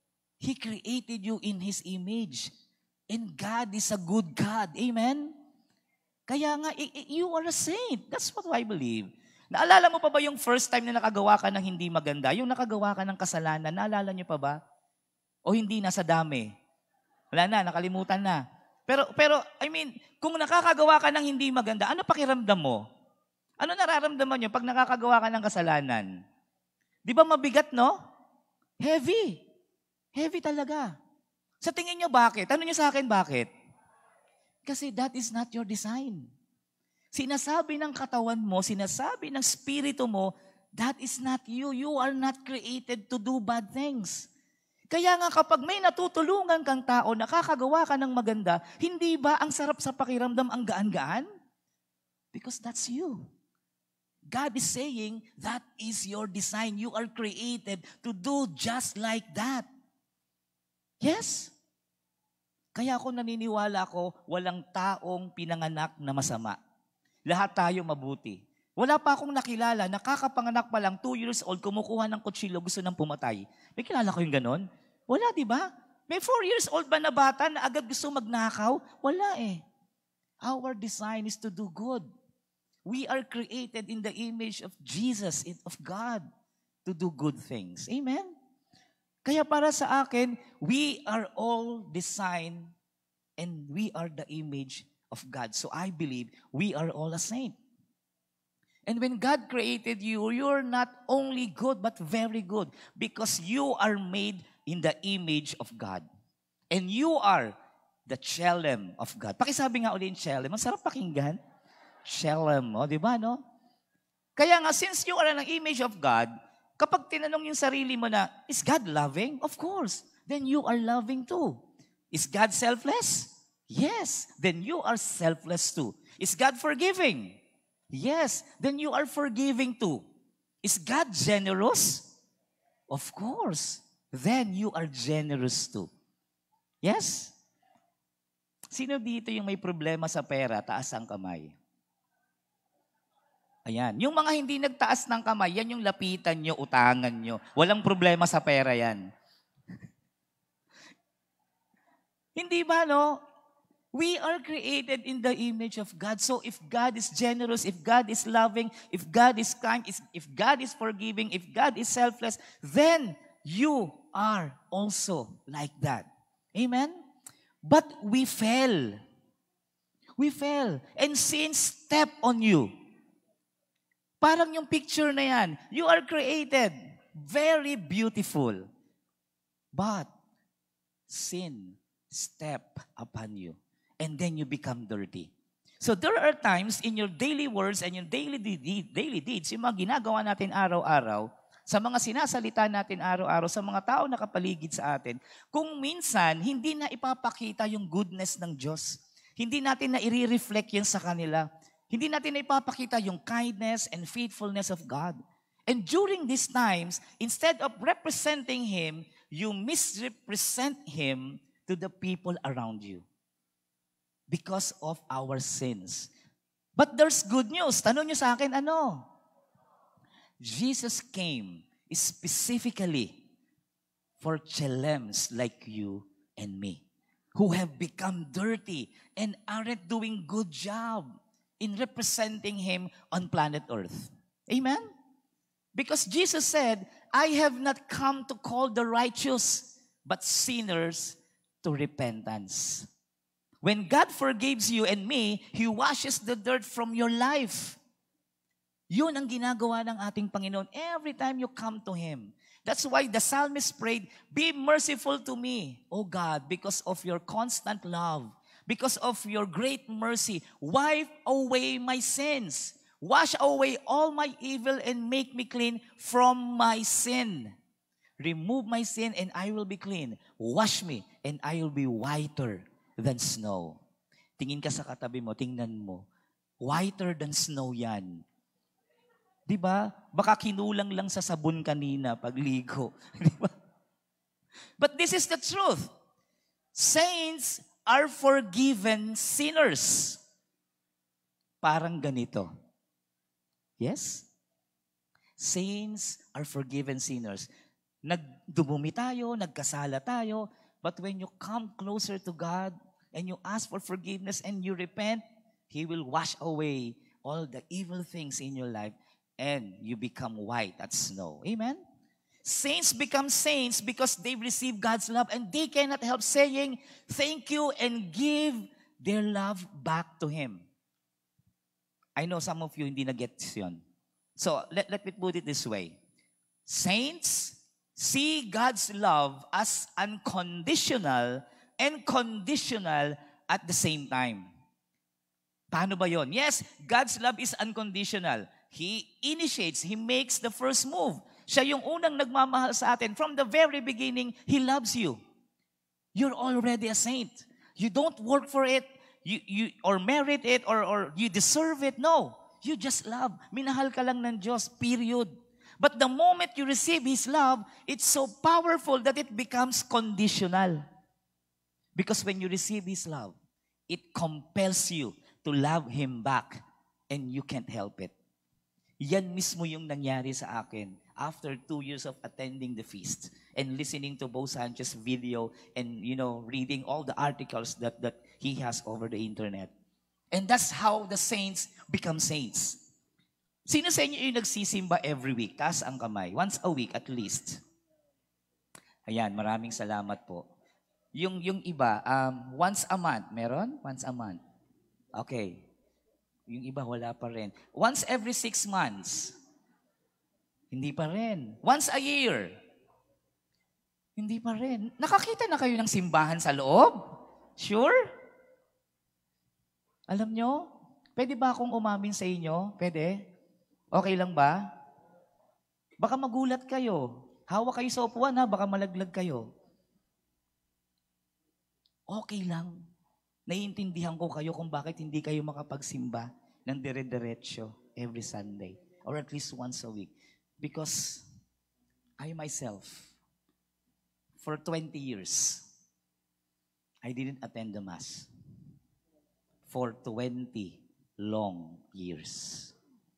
in His image. And God is a good God. Amen? Kaya nga, you are a saint. That's what I believe. Naalala mo pa ba yung first time na nakagawa ka ng hindi maganda? Yung nakagawa ka ng kasalanan, naalala niyo pa ba? O hindi na sa dami? Wala na, nakalimutan na. Pero, I mean, kung nakakagawa ka ng hindi maganda, ano pakiramdam mo? Ano nararamdaman niyo pag nakakagawa ka ng kasalanan? Di ba mabigat, no? Heavy. Heavy talaga. Sa tingin niyo bakit? Ano niyo sa akin bakit? Kasi that is not your design. Sinasabi ng katawan mo, sinasabi ng spirito mo, that is not you. You are not created to do bad things. Kaya nga kapag may natutulungan kang tao, nakakagawa ka ng maganda, hindi ba ang sarap sa pakiramdam, ang gaan-gaan? Because that's you. God is saying, that is your design. You are created to do just like that. Yes? Kaya ako naniniwala ko, walang taong pinanganak na masama. Lahat tayo mabuti. Wala pa akong nakilala, nakakapanganak pa lang, 2 years old, kumukuha ng kutsilyo, gusto nang pumatay. May kilala ko yung ganon? Wala, di ba? May 4 years old ba na bata na agad gusto magnakaw? Wala eh. Our design is to do good. We are created in the image of Jesus, of God, to do good things. Amen? Kaya para sa akin, we are all designed and we are the image of God. So I believe we are all a saint. And when God created you, you're not only good but very good because you are made in the image of God. And you are the Shelem of God. Pakisabi nga ulit yung Shelem. Ang sarap pakinggan. Shelem, di ba, no? Kaya nga, since you are an image of God, kapag tinanong yung sarili mo na, is God loving? Of course. Then you are loving too. Is God selfless? Yes. Then you are selfless too. Is God forgiving? Yes. Then you are forgiving too. Is God generous? Of course. Then you are generous too. Yes? Sino dito yung may problema sa pera? Taas ang kamay. Ayan. Yung mga hindi nagtaas ng kamay, yan yung lapitan nyo, utangan nyo. Walang problema sa pera yan. Hindi ba, no? We are created in the image of God. So if God is generous, if God is loving, if God is kind, if God is forgiving, if God is selfless, then you are also like that. Amen? But we fell. We fell. And sin stepped on you. Parang yung picture na yan. You are created. Very beautiful. But sin step upon you. And then you become dirty. So there are times in your daily words and your daily deeds, yung mga ginagawa natin araw-araw, sa mga sinasalita natin araw-araw, sa mga tao na kapaligid sa atin, kung minsan, hindi na ipapakita yung goodness ng Diyos. Hindi natin na i-reflect yan sa kanila. Hindi natin na ipapakita yung kindness and faithfulness of God. And during these times, instead of representing Him, you misrepresent Him to the people around you. Because of our sins. But there's good news. Tanong niyo sa akin, ano? Jesus came specifically for Chelems like you and me, who have become dirty and aren't doing good job in representing Him on planet Earth. Amen? Because Jesus said, I have not come to call the righteous, but sinners to repentance. When God forgives you and me, He washes the dirt from your life. Yun ang ginagawa ng ating Panginoon every time you come to Him. That's why the psalmist prayed, be merciful to me, O God, because of your constant love, because of your great mercy. Wipe away my sins. Wash away all my evil and make me clean from my sin. Remove my sin and I will be clean. Wash me and I will be whiter than snow. Tingin ka sa katabi mo, tingnan mo. Whiter than snow yan. Diba? Baka kinulang lang sa sabon kanina pagligo. Diba? But this is the truth. Saints are forgiven sinners. Parang ganito. Yes? Saints are forgiven sinners. Nagdumumi tayo, nagkasala tayo, but when you come closer to God and you ask for forgiveness and you repent, He will wash away all the evil things in your life and you become white as snow. Amen? Saints become saints because they receive God's love and they cannot help saying thank you and give their love back to Him. I know some of you hindi na-gets yun. So, let me put it this way. Saints see God's love as unconditional and conditional at the same time. Paano ba yon? Yes, God's love is unconditional. He initiates, He makes the first move. Siya yung unang nagmamahal sa atin. From the very beginning, He loves you. You're already a saint. You don't work for it, you or merit it, or you deserve it. No, you just love. Minahal ka lang ng Diyos, period. But the moment you receive His love, it's so powerful that it becomes conditional. Because when you receive His love, it compels you to love Him back and you can't help it. Yan mismo yung nangyari sa akin after 2 years of attending the feast and listening to Bo Sanchez video and, reading all the articles that he has over the internet. And that's how the saints become saints. Sino sa inyo yung nagsisimba every week? Taas ang kamay. Once a week at least. Ayan, maraming salamat po. Yung iba, once a month. Meron? Once a month. Okay. Yung iba, wala pa rin. Once every 6 months. Hindi pa rin. Once a year. Hindi pa rin. Nakakita na kayo ng simbahan sa loob? Sure? Alam nyo, pwede ba akong umamin sa inyo? Pwede? Okay lang ba? Baka magulat kayo. Hawak kayo sa upuan ha, baka malaglag kayo. Okay lang. Naiintindihan ko kayo kung bakit hindi kayo makapagsimba ng dire-diretso every Sunday or at least once a week. Because I myself, for 20 years, I didn't attend the Mass. For 20 long years.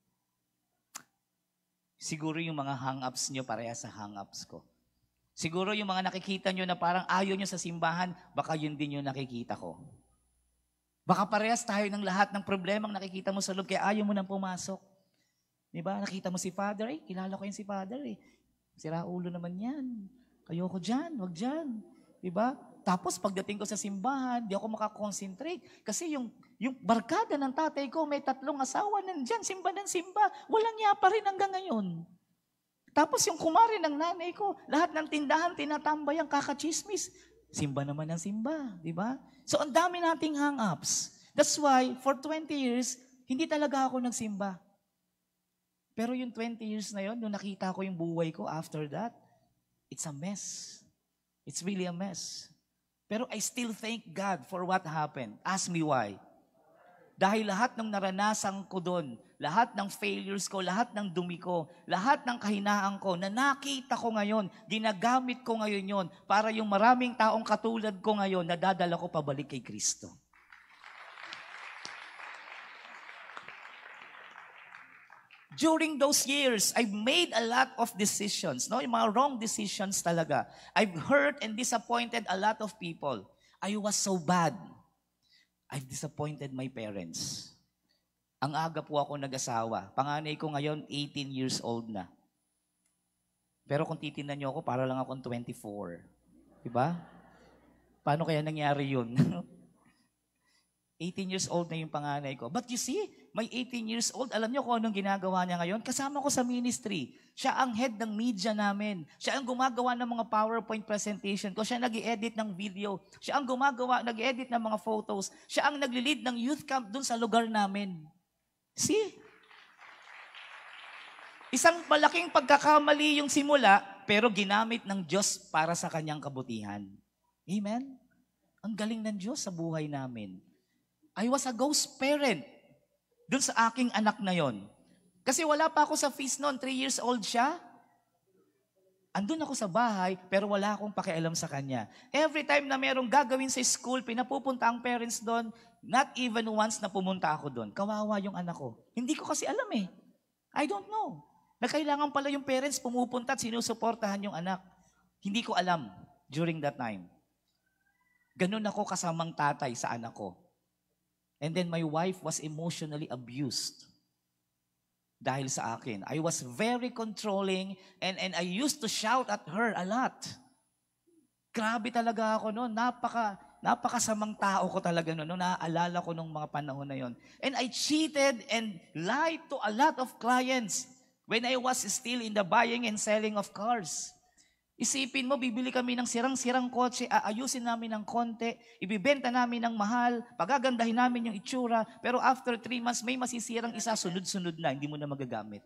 Siguro yung mga hang-ups nyo pareha sa hang-ups ko. Siguro yung mga nakikita nyo na parang ayaw nyo sa simbahan, baka yun din yung nakikita ko. Baka parehas tayo ng lahat ng problemang nakikita mo sa loob, kaya ayaw mo nang pumasok. Diba? Nakita mo si Father, kilala ko yung si Father Sira ulo naman yan. Ayoko dyan, wag dyan. Diba? Tapos pagdating ko sa simbahan, di ako makakonsentrate. Kasi yung barkada ng tatay ko, may 3 asawa nandyan, simba ng simba. Walang niya pa rin hanggang ngayon. Tapos yung kumari ng nanay ko, lahat ng tindahan, tinatambay ang kakachismis. Simba naman ng simba, di ba? So ang dami nating hang-ups. That's why, for 20 years, hindi talaga ako nagsimba. Pero yung 20 years na yon, nung nakita ko yung buhay ko after that, it's a mess. It's really a mess. Pero I still thank God for what happened. Ask me why. Dahil lahat ng naranasan ko doon, lahat ng failures ko, lahat ng dumi ko, lahat ng kahinaan ko, na nakita ko ngayon, ginagamit ko ngayon yon para yung maraming taong katulad ko ngayon, nadadala ko pabalik kay Kristo. During those years, I've made a lot of decisions. No? Yung mga wrong decisions talaga. I've hurt and disappointed a lot of people. I was so bad. I've disappointed my parents. Ang aga po ako nag-asawa. Panganay ko ngayon, 18 years old na. Pero kung titingnan niyo ako, para lang akong 24. Diba? Paano kaya nangyari yun? 18 years old na yung panganay ko. But you see, may 18 years old, alam niyo kung anong ginagawa niya ngayon? Kasama ko sa ministry. Siya ang head ng media namin. Siya ang gumagawa ng mga PowerPoint presentation ko. Siya nag-i-edit ng video. Siya ang nag-i-edit ng mga photos. Siya ang nagli-lead ng youth camp dun sa lugar namin. See? Isang malaking pagkakamali yung simula, pero ginamit ng Diyos para sa kanyang kabutihan. Amen? Ang galing ng Diyos sa buhay namin. I was a ghost parent dun sa aking anak na yon. Kasi wala pa ako sa feast noon, 3 years old siya. Andun ako sa bahay, pero wala akong pakialam sa kanya. Every time na merong gagawin sa school, pinapupunta ang parents doon, not even once na pumunta ako doon. Kawawa yung anak ko. Hindi ko kasi alam eh. I don't know. Na kailangan pala yung parents pumupunta at sinusuportahan yung anak. Hindi ko alam during that time. Ganun ako kasamang tatay sa anak ko. And then my wife was emotionally abused. Dahil sa akin. I was very controlling and I used to shout at her a lot. Grabe talaga ako noon. Napakasamang tao ko talaga noon. Naaalala ko nung mga panahon na yon. And I cheated and lied to a lot of clients when I was still in the buying and selling of cars. Isipin mo, bibili kami ng sirang-sirang kotse, aayusin namin ng konti, ibibenta namin ng mahal, pagagandahin namin yung itsura, pero after 3 months, may masisirang isa, sunod-sunod na, hindi mo na magagamit.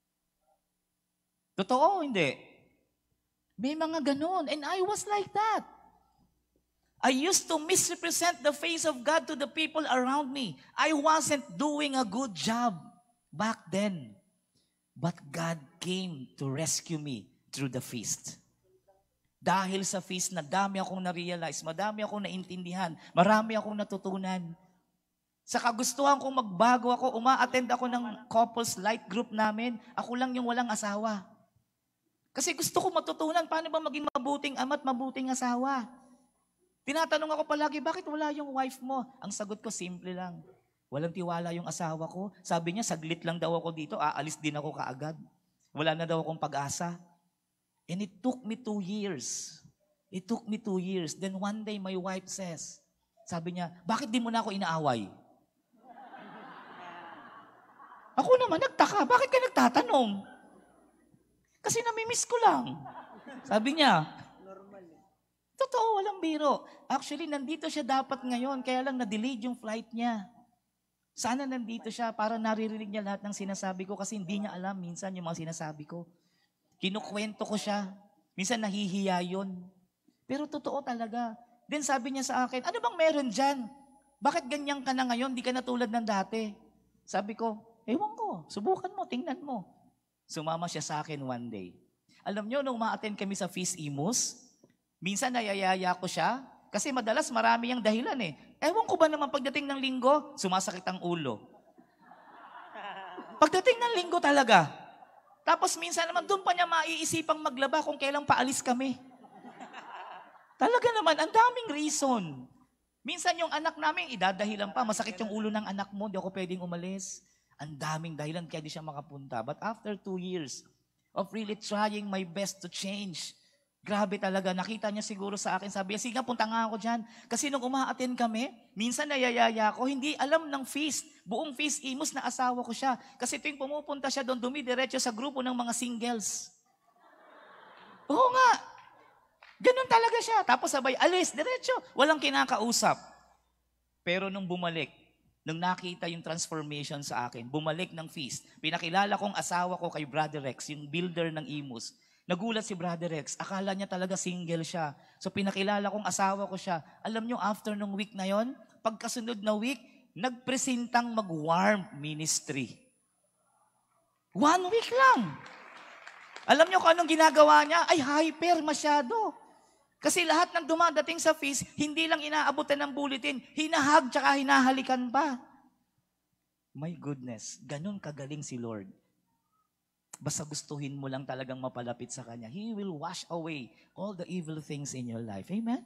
Totoo, hindi? May mga ganon, and I was like that. I used to misrepresent the face of God to the people around me. I wasn't doing a good job back then. But God came to rescue me through the feast. Dahil sa feast, nadami akong na-realize, madami akong naintindihan, marami akong natutunan. Sa kagustuhan kong magbago ako, uma-attend ako ng couples light group namin, ako lang yung walang asawa. Kasi gusto ko matutunan paano ba maging mabuting ama at mabuting asawa. Tinatanong ako palagi, bakit wala yung wife mo? Ang sagot ko, simple lang. Walang tiwala yung asawa ko. Sabi niya, saglit lang daw ako dito, aalis din ako kaagad. Wala na daw akong pag-asa. And it took me 2 years. It took me 2 years. Then one day, my wife says, sabi niya, bakit di mo na ako inaaway? Ako naman, nagtaka. Bakit ka nagtatanong? Kasi namimiss ko lang. Sabi niya, totoo, walang biro. Actually, nandito siya dapat ngayon, kaya lang na-delayed yung flight niya. Sana nandito siya para naririnig niya lahat ng sinasabi ko kasi hindi niya alam minsan yung mga sinasabi ko. Kinukwento ko siya. Minsan nahihiya yun. Pero totoo talaga. Then sabi niya sa akin, ano bang meron dyan? Bakit ganyan ka na ngayon? Di ka na tulad ng dati. Sabi ko, ewan ko. Subukan mo, tingnan mo. Sumama siya sa akin one day. Alam niyo, nung ma-attend kami sa Feast Imus, minsan nayayaya ko siya kasi madalas marami yung dahilan eh. Ewan ko ba naman pagdating ng linggo, sumasakit ang ulo. Pagdating ng linggo talaga. Tapos minsan naman doon pa niya maiisipang maglaba kung kailang paalis kami. Talaga naman, ang daming reason. Minsan yung anak namin, idadahilan pa, masakit yung ulo ng anak mo, di ako pwedeng umalis. Ang daming dahilan kaya di siya makapunta. But after 2 years of really trying my best to change, grabe talaga, nakita niya siguro sa akin, sabi niya, sige, punta nga ako dyan. Kasi nung uma-attend kami, minsan nayayaya ko, hindi alam ng feast. Buong Feast Imus na asawa ko siya. Kasi tuwing pumupunta siya doon, dumidiretso sa grupo ng mga singles. Oo nga. Ganun talaga siya. Tapos sabay, alis, diretso. Walang kinakausap. Pero nung bumalik, nung nakita yung transformation sa akin, bumalik ng feast, pinakilala kong asawa ko kay Brother Rex, yung builder ng Imus. Nagulat si Brother Rex. Akala niya talaga single siya. So pinakilala kong asawa ko siya. Alam niyo, after nung week na yon, pagkasunod na week, nagpresentang mag-warm ministry. 1 week lang. Alam niyo kung anong ginagawa niya? Ay, hyper masyado. Kasi lahat ng dumadating sa feast, hindi lang inaabutan ng bulletin, hinahag tsaka hinahalikan pa. My goodness, ganun kagaling si Lord. Basta gustuhin mo lang talagang mapalapit sa Kanya. He will wash away all the evil things in your life. Amen?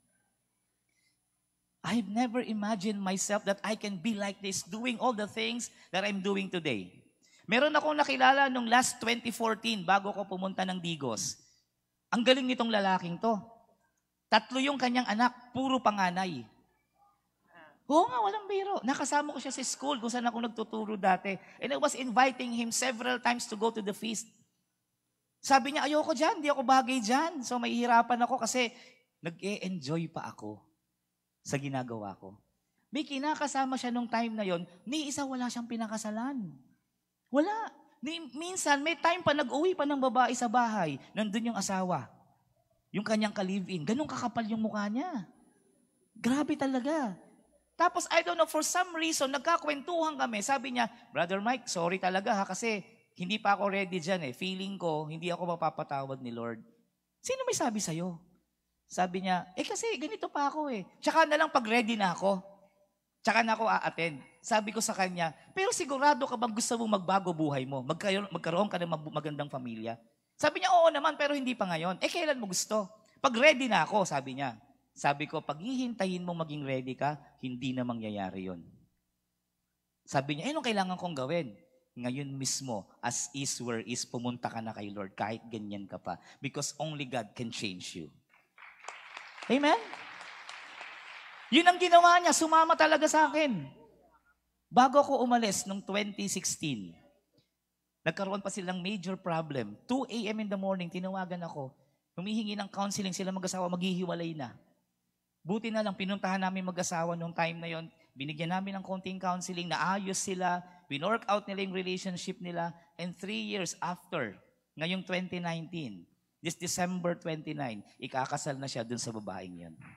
I've never imagined myself that I can be like this, doing all the things that I'm doing today. Meron akong nakilala nung last 2014, bago ko pumunta ng Digos. Ang galing nitong lalaking to. 3 yung kanyang anak, puro panganay. Oo nga, walang biro. Nakasama ko siya sa school kung saan ako nagtuturo dati. And I was inviting him several times to go to the feast. Sabi niya, ayoko dyan, di ako bagay dyan. So mahihirapan ako kasi nag-e-enjoy pa ako sa ginagawa ko. May kinakasama siya nung time na yon, ni isa wala siyang pinakasalan. Wala. Minsan, may time pa, nag-uwi pa ng babae sa bahay. Nandun yung asawa. Yung kanyang ka-live-in. Ganun kakapal yung mukha niya. Grabe talaga. Tapos, I don't know, for some reason, nagkakwentuhan kami. Sabi niya, Brother Mike, sorry talaga ha, kasi hindi pa ako ready dyan eh. Feeling ko, hindi ako mapapatawad ni Lord. Sino may sabi sa'yo? Sabi niya, kasi ganito pa ako eh. Tsaka na lang pag ready na ako. Tsaka na ako a-attend. Sabi ko sa kanya, pero sigurado ka bang gusto mo magbago buhay mo? Magkaroon ka ng magandang pamilya? Sabi niya, oo naman, pero hindi pa ngayon. Kailan mo gusto? Pag ready na ako, sabi niya. Sabi ko, pag hihintayin mo maging ready ka, hindi na mangyayari yon. Sabi niya, anong kailangan kong gawin? Ngayon mismo, as is where is, pumunta ka na kay Lord, kahit ganyan ka pa. Because only God can change you. Amen? Yun ang ginawa niya, sumama talaga sa akin. Bago ako umalis noong 2016, nagkaroon pa silang major problem. 2 a.m. in the morning, tinawagan ako. Humihingi ng counseling sila mag-asawa, maghihiwalay na. Buti na lang, pinuntahan namin mag-asawa noong time na yon. Binigyan namin ng konting counseling, naayos sila, winork out nila yung relationship nila, and 3 years after, ngayong 2019, this December 29, ikakasal na siya dun sa babaeng yan.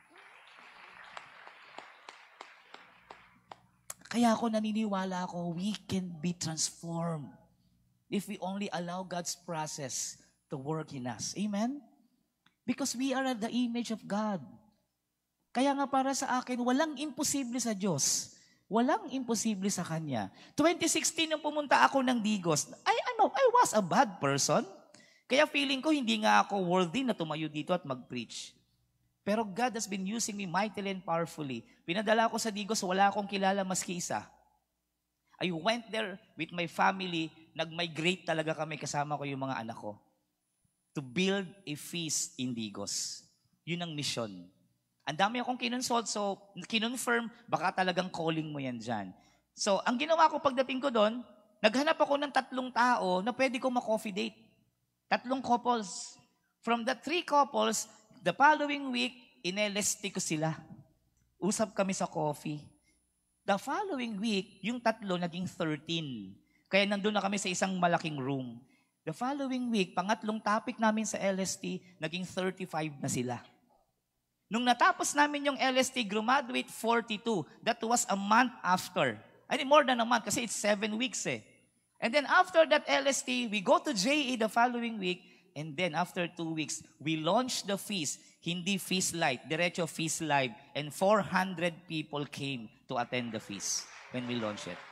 Kaya ako naniniwala ako, we can be transformed if we only allow God's process to work in us. Amen? Because we are the image of God. Kaya nga para sa akin, walang imposible sa Diyos. Walang imposible sa Kanya. 2016 nung pumunta ako ng Digos, I was a bad person. Kaya feeling ko hindi nga ako worthy na tumayo dito at mag-preach. Pero God has been using me mightily and powerfully. Pinadala ko sa Digos, wala akong kilala maski isa. I went there with my family, nag-migrate talaga kami, kasama ko yung mga anak ko, to build a feast in Digos. Yun ang mission. Ang dami akong kinonsult, so kinonfirm, baka talagang calling mo yan dyan. So, ang ginawa ko pagdating ko doon, naghanap ako ng 3 tao na pwede ko ma-coffee date. 3 couples. From the 3 couples, the following week, in-LST ko sila. Usap kami sa coffee. The following week, yung 3 naging 13. Kaya nandun na kami sa isang malaking room. The following week, pangatlong topic namin sa LST, naging 35 na sila. Nung natapos namin yung LST, graduate 42. That was a month after. I mean, more than a month kasi it's 7 weeks eh. And then after that LST, we go to JE the following week. And then after 2 weeks, we launched the feast. Hindi feast light, diretso feast live. And 400 people came to attend the feast when we launched it.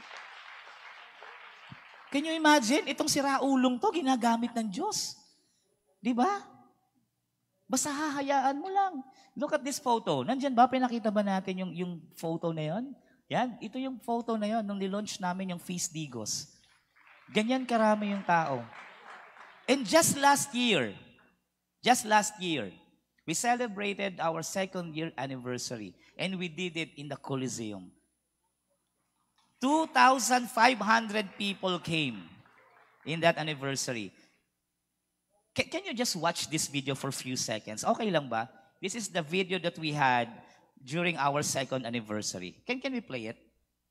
Can you imagine? Itong si Raulong to, ginagamit ng Diyos. Di ba? Basta hahayaan mo lang. Look at this photo. Nandyan ba? Pinakita ba natin yung photo na yon? Yan. Ito yung photo na yon nung nilaunch namin yung Feast Digos. Ganyan karami yung tao. And just last year, we celebrated our 2nd year anniversary. And we did it in the Coliseum. 2,500 people came in that anniversary. Can you just watch this video for a few seconds? Okay lang ba? This is the video that we had during our 2nd anniversary. Can we play it?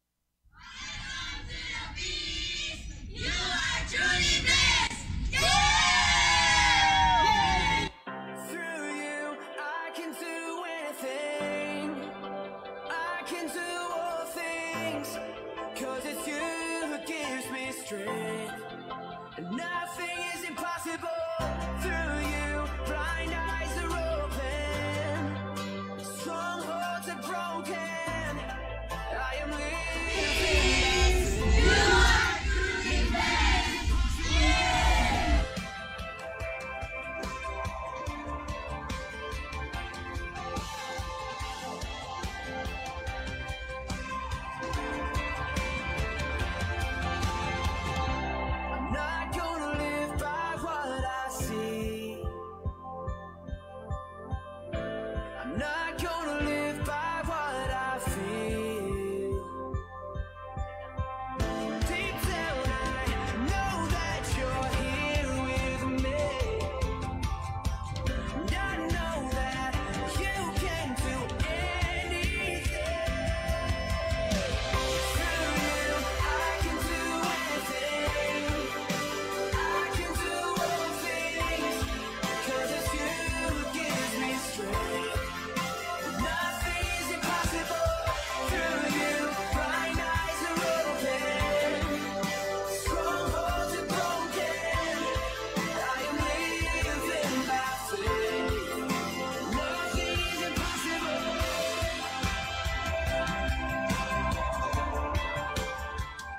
You are truly blessed! Through you, I can do anything. I can do all things. 'Cause it's you who gives me strength. And nothing is impossible. Through you, blind eyes are open. Strongholds are broken. I am living. You are truly blessed! I'm not gonna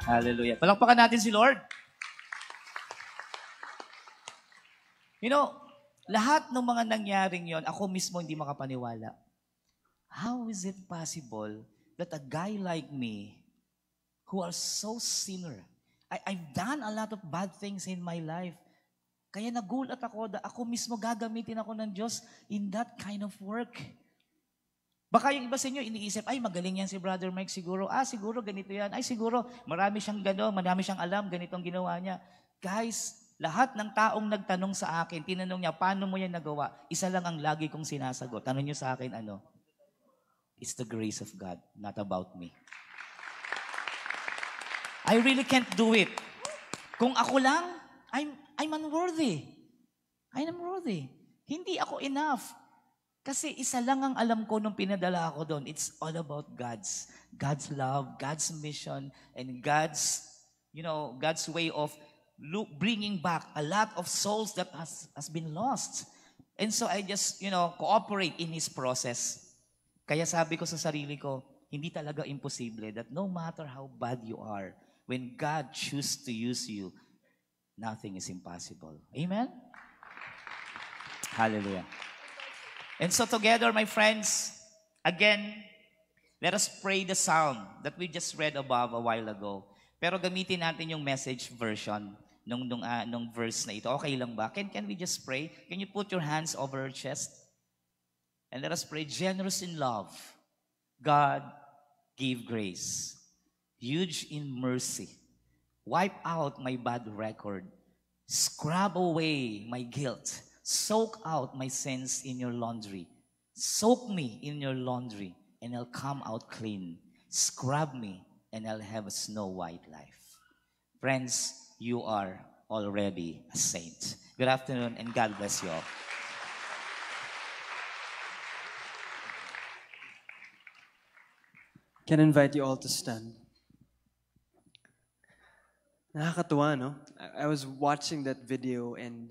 Hallelujah. Palakpakan natin si Lord. You know, lahat ng mga nangyaring yon, ako mismo hindi makapaniwala. How is it possible that a guy like me, who are so sinner, I've done a lot of bad things in my life, kaya nagulat ako na ako mismo gagamitin ako ng Diyos in that kind of work. Baka yung iba sa inyo iniisip, ay magaling yan si Brother Mike siguro. Siguro ganito yan. Ay siguro marami siyang gano'n, marami siyang alam, ganitong ginawa niya. Guys, lahat ng taong nagtanong sa akin, tinanong niya, paano mo yan nagawa? Isa lang ang lagi kong sinasagot. Tanong niyo sa akin, ano? It's the grace of God, not about me. I really can't do it. Kung ako lang, I'm unworthy. I'm unworthy. Hindi ako enough. Kasi isa lang ang alam ko nung pinadala ako doon. It's all about God's love, God's mission, and God's way of bringing back a lot of souls that has been lost. And so I just, cooperate in His process. Kaya sabi ko sa sarili ko, hindi talaga imposible that no matter how bad you are, when God chooses to use you, nothing is impossible. Amen? Hallelujah. And so together, my friends, again, let us pray the psalm that we just read above a while ago. Pero gamitin natin yung message version nung verse na ito. Okay lang ba? Can we just pray? Can you put your hands over your chest? And let us pray. Generous in love, God, give grace. Huge in mercy. Wipe out my bad record. Scrub away my guilt. Soak out my sins in your laundry. Soak me in your laundry, and I'll come out clean. Scrub me, and I'll have a snow white life. Friends, you are already a saint. Good afternoon, and God bless you all. Can I invite you all to stand? Nakakatuwa, no? I was watching that video and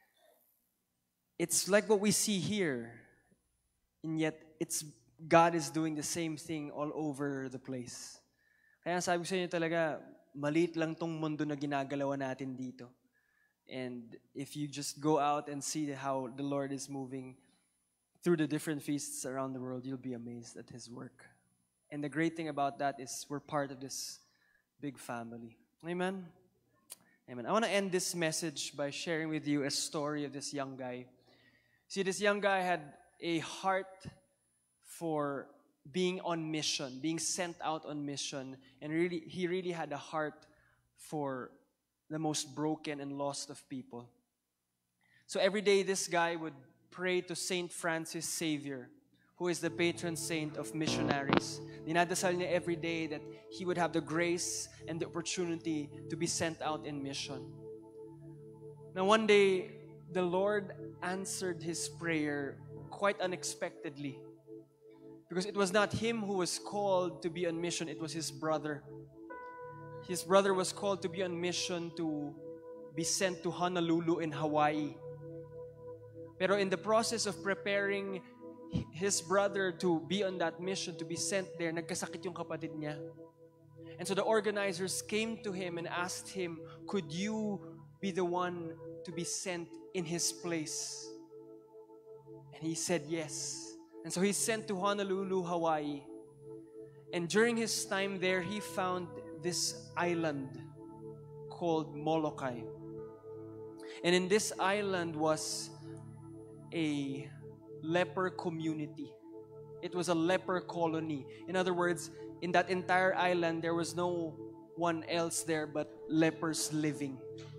it's like what we see here. And yet, God is doing the same thing all over the place. Kaya sabi ko sa inyo talaga, maliit lang tong mundo na ginagalawan natin dito. And if you just go out and see how the Lord is moving through the different feasts around the world, you'll be amazed at His work. And the great thing about that is we're part of this big family. Amen? Amen. I want to end this message by sharing with you a story of this young guy. See, this young guy had a heart for being on mission, being sent out on mission. And he really had a heart for the most broken and lost of people. So every day, this guy would pray to Saint Francis Xavier, who is the patron saint of missionaries. Dinadasal niya every day that he would have the grace and the opportunity to be sent out in mission. Now one day, the Lord answered his prayer quite unexpectedly. Because it was not him who was called to be on mission, it was his brother. His brother was called to be on mission to be sent to Honolulu in Hawaii. Pero in the process of preparing his brother to be on that mission, to be sent there, nagkasakit yung kapatid niya. And so the organizers came to him and asked him, could you be the one to be sent in his place? And he said yes. And so he's sent to Honolulu, Hawaii. And during his time there, he found this island called Molokai. And in this island was a leper community. It was a leper colony. In other words, in that entire island, there was no one else there but lepers living.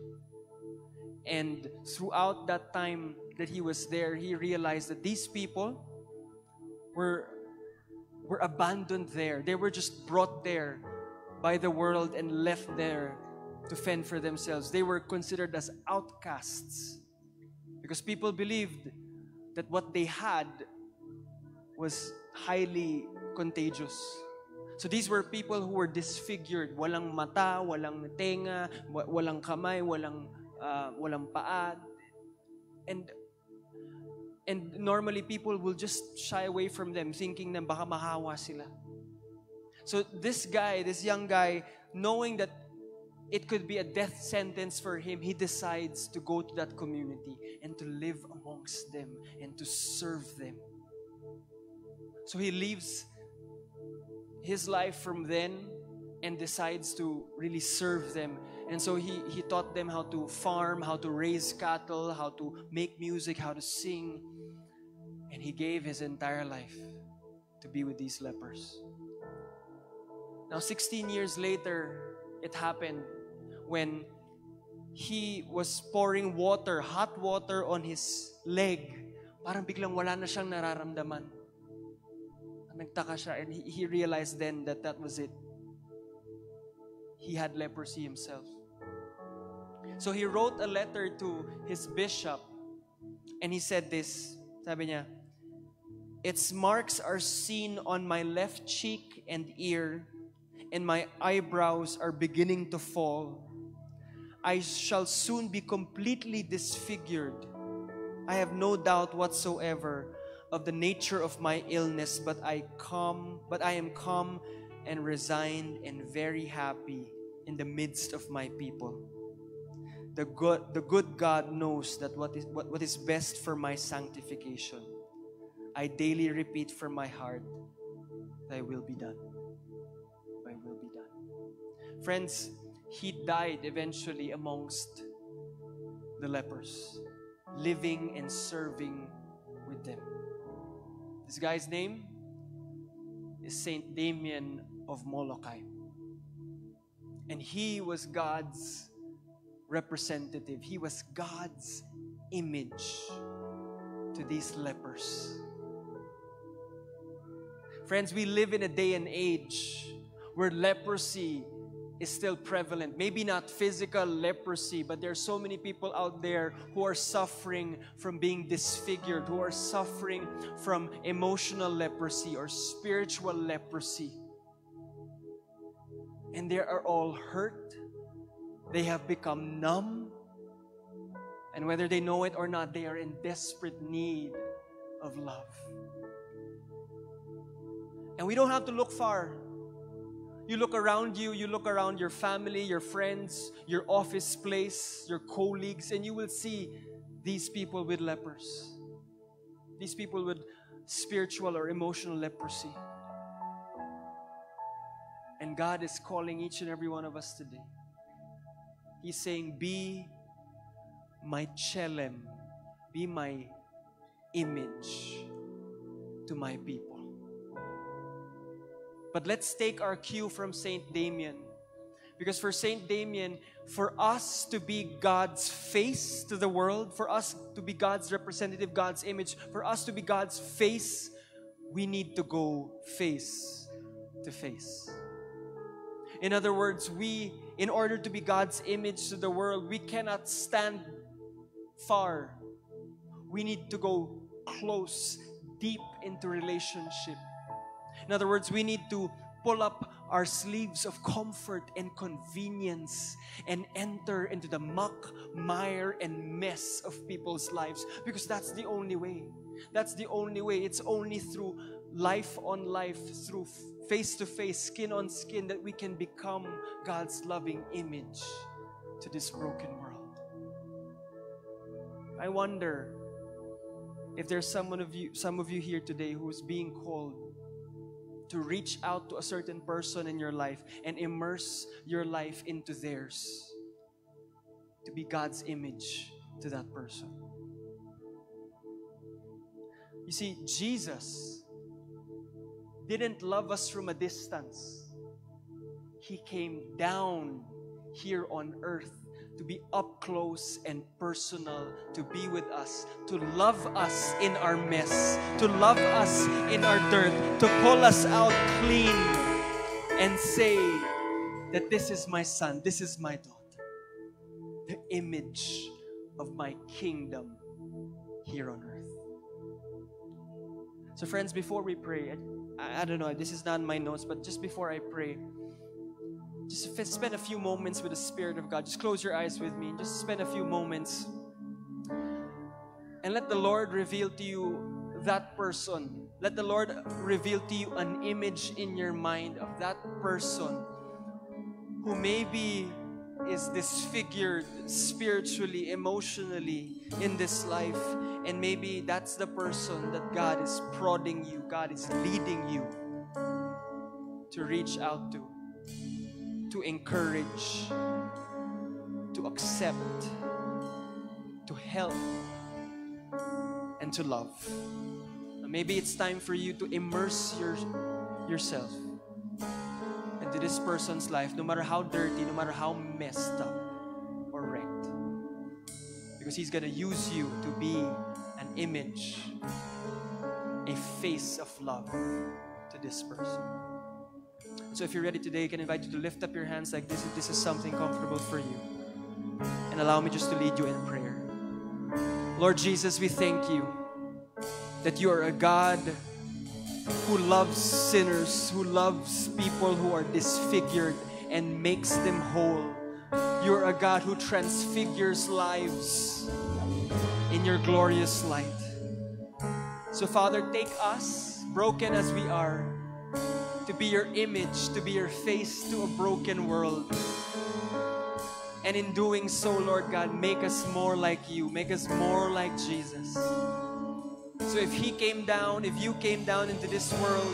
And throughout that time that he was there, he realized that these people were abandoned there. They were just brought there by the world and left there to fend for themselves. They were considered as outcasts because people believed that what they had was highly contagious. So these were people who were disfigured. Walang mata, walang tenga, walang kamay, walang paa. And normally people will just shy away from them thinking na baka mahawa sila. So this young guy, knowing that it could be a death sentence for him, he decides to go to that community and to live amongst them and to serve them. So he leaves his life from then and decides to really serve them. And so he taught them how to farm, how to raise cattle, how to make music, how to sing. And he gave his entire life to be with these lepers. Now, 16 years later, it happened when he was pouring water, hot water on his leg. Parang biglang wala na siyang nararamdaman. Nagtaka siya, and he realized then that that was it. He had leprosy himself. So he wrote a letter to his bishop, and he said this, sabi niya, "Its marks are seen on my left cheek and ear, and my eyebrows are beginning to fall. I shall soon be completely disfigured. I have no doubt whatsoever of the nature of my illness, but I am calm and resigned and very happy in the midst of my people. The good God knows that what is best for my sanctification. I daily repeat from my heart, thy will be done. Thy will be done." Friends, he died eventually amongst the lepers, living and serving with them. This guy's name is Saint Damien of Molokai. And he was God's representative. He was God's image to these lepers. Friends, we live in a day and age where leprosy is still prevalent. Maybe not physical leprosy, but there are so many people out there who are suffering from being disfigured, who are suffering from emotional leprosy or spiritual leprosy. And they are all hurt. They have become numb. And whether they know it or not, they are in desperate need of love. And we don't have to look far. You look around you look around your family, your friends, your office place, your colleagues, and you will see these people with lepers. These people with spiritual or emotional leprosy. And God is calling each and every one of us today. He's saying, be my chelem, be my image to my people. But let's take our cue from Saint Damien. Because for Saint Damien, for us to be God's face to the world, for us to be God's representative, God's image, for us to be God's face, we need to go face to face. In other words, in order to be God's image to the world, we cannot stand far. We need to go close, deep into relationship. In other words, we need to pull up our sleeves of comfort and convenience and enter into the muck, mire, and mess of people's lives, because that's the only way. That's the only way. It's only through life on life, through face to face, skin on skin, that we can become God's loving image to this broken world. I wonder if there's some of you here today who is being called to reach out to a certain person in your life and immerse your life into theirs, to be God's image to that person. You see, Jesus didn't love us from a distance. He came down here on earth to be up close and personal, to be with us, to love us in our mess, to love us in our dirt, to pull us out clean and say that this is my son, this is my daughter, the image of my kingdom here on earth. So friends, before we pray, I don't know, this is not in my notes, but just before I pray, just spend a few moments with the Spirit of God. Just close your eyes with me. Just spend a few moments. And let the Lord reveal to you that person. Let the Lord reveal to you an image in your mind of that person who maybe is disfigured spiritually, emotionally in this life. And maybe that's the person that God is prodding you, God is leading you to reach out to encourage, to accept, to help, and to love. Maybe it's time for you to immerse yourself into this person's life, no matter how dirty, no matter how messed up or wrecked. Because He's gonna use you to be an image, a face of love to this person. So if you're ready today, I can invite you to lift up your hands like this if this is something comfortable for you. And allow me just to lead you in prayer. Lord Jesus, we thank you that you are a God who loves sinners, who loves people who are disfigured and makes them whole. You're a God who transfigures lives in your glorious light. So Father, take us, broken as we are, to be your image, to be your face to a broken world. And in doing so, Lord God, make us more like you, make us more like Jesus. So if He came down, if you came down into this world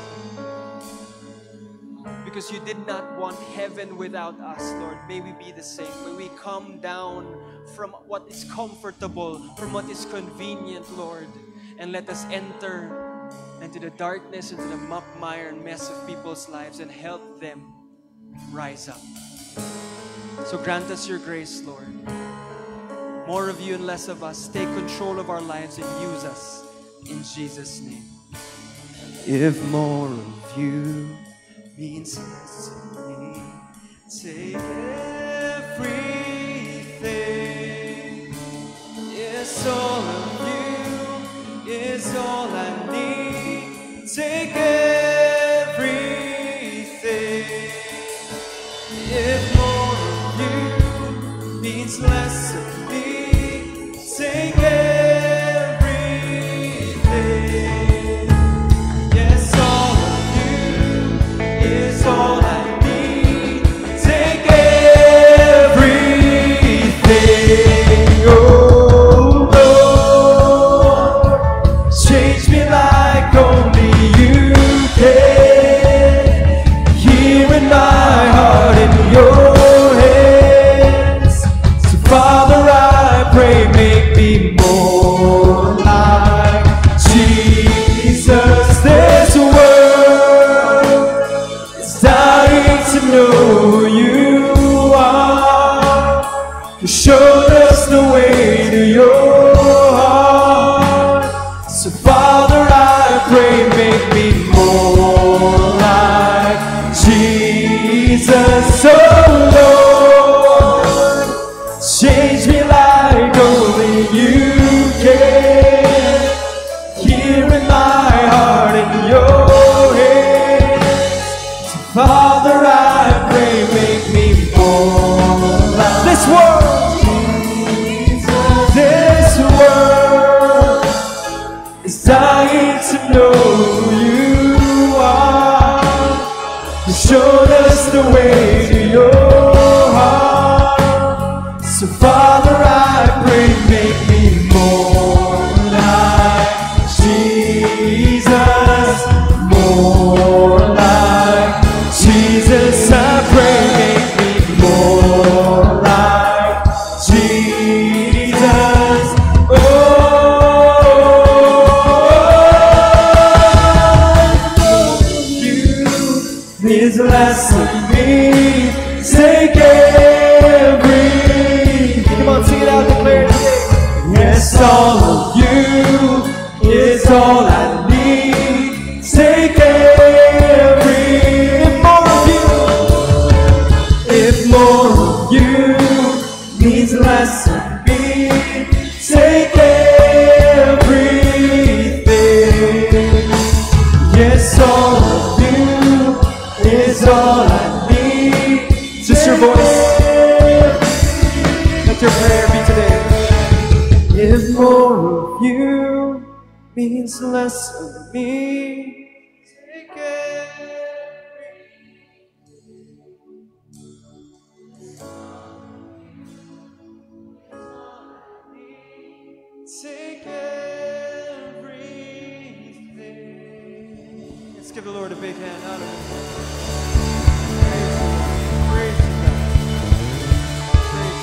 because you did not want heaven without us, Lord, may we be the same. May we come down from what is comfortable, from what is convenient, Lord, and let us enter into the darkness, into the muck, mire, and mess of people's lives and help them rise up. So grant us your grace, Lord. More of you and less of us. Take control of our lives and use us. In Jesus' name. If more of you means less of me, take everything. Yes, all of you is all I need. Take everything. If more of you means less of me, take everything. Yes, all of you is all I need. Take everything. Oh Lord, change me like only you can. Here in my heart, in your hands. So Father, I pray, make me more like Jesus. This world is dying to know who you are. You showed us the way to your heart. So Father, I pray, make me more like Jesus. Oh Lord, change me like only you can. Here in my heart, in your hands. So Father, I pray, make me more like this world. This world is dying to know who you are. You showed us the way to your heart. So Father, I pray, make me more like Jesus. More like Jesus. I pray, make me more like Jesus. Oh, you is less of me. Take everything. Come on, sing it out, declare it today. Yes, all of you is all I need. Take everything. If more of you means less of me, take everything. Yes, all of you is all I need. Just your voice. Let your prayer be today. If more of you means less of me, take everything. Let's give the Lord a big hand. Hallelujah. Praise you, God. Praise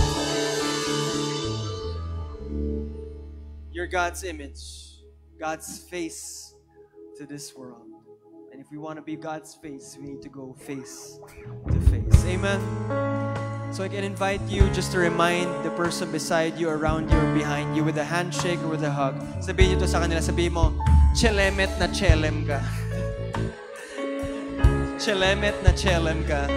you. You're God's image, God's face to this world. And if we want to be God's face, we need to go face to face. Amen. So I can invite you just to remind the person beside you, around you, or behind you with a handshake or with a hug. Sabihin nyo to sa kanila, sabihin mo, chelemet na chelem ka. Chelemet na chelem ka.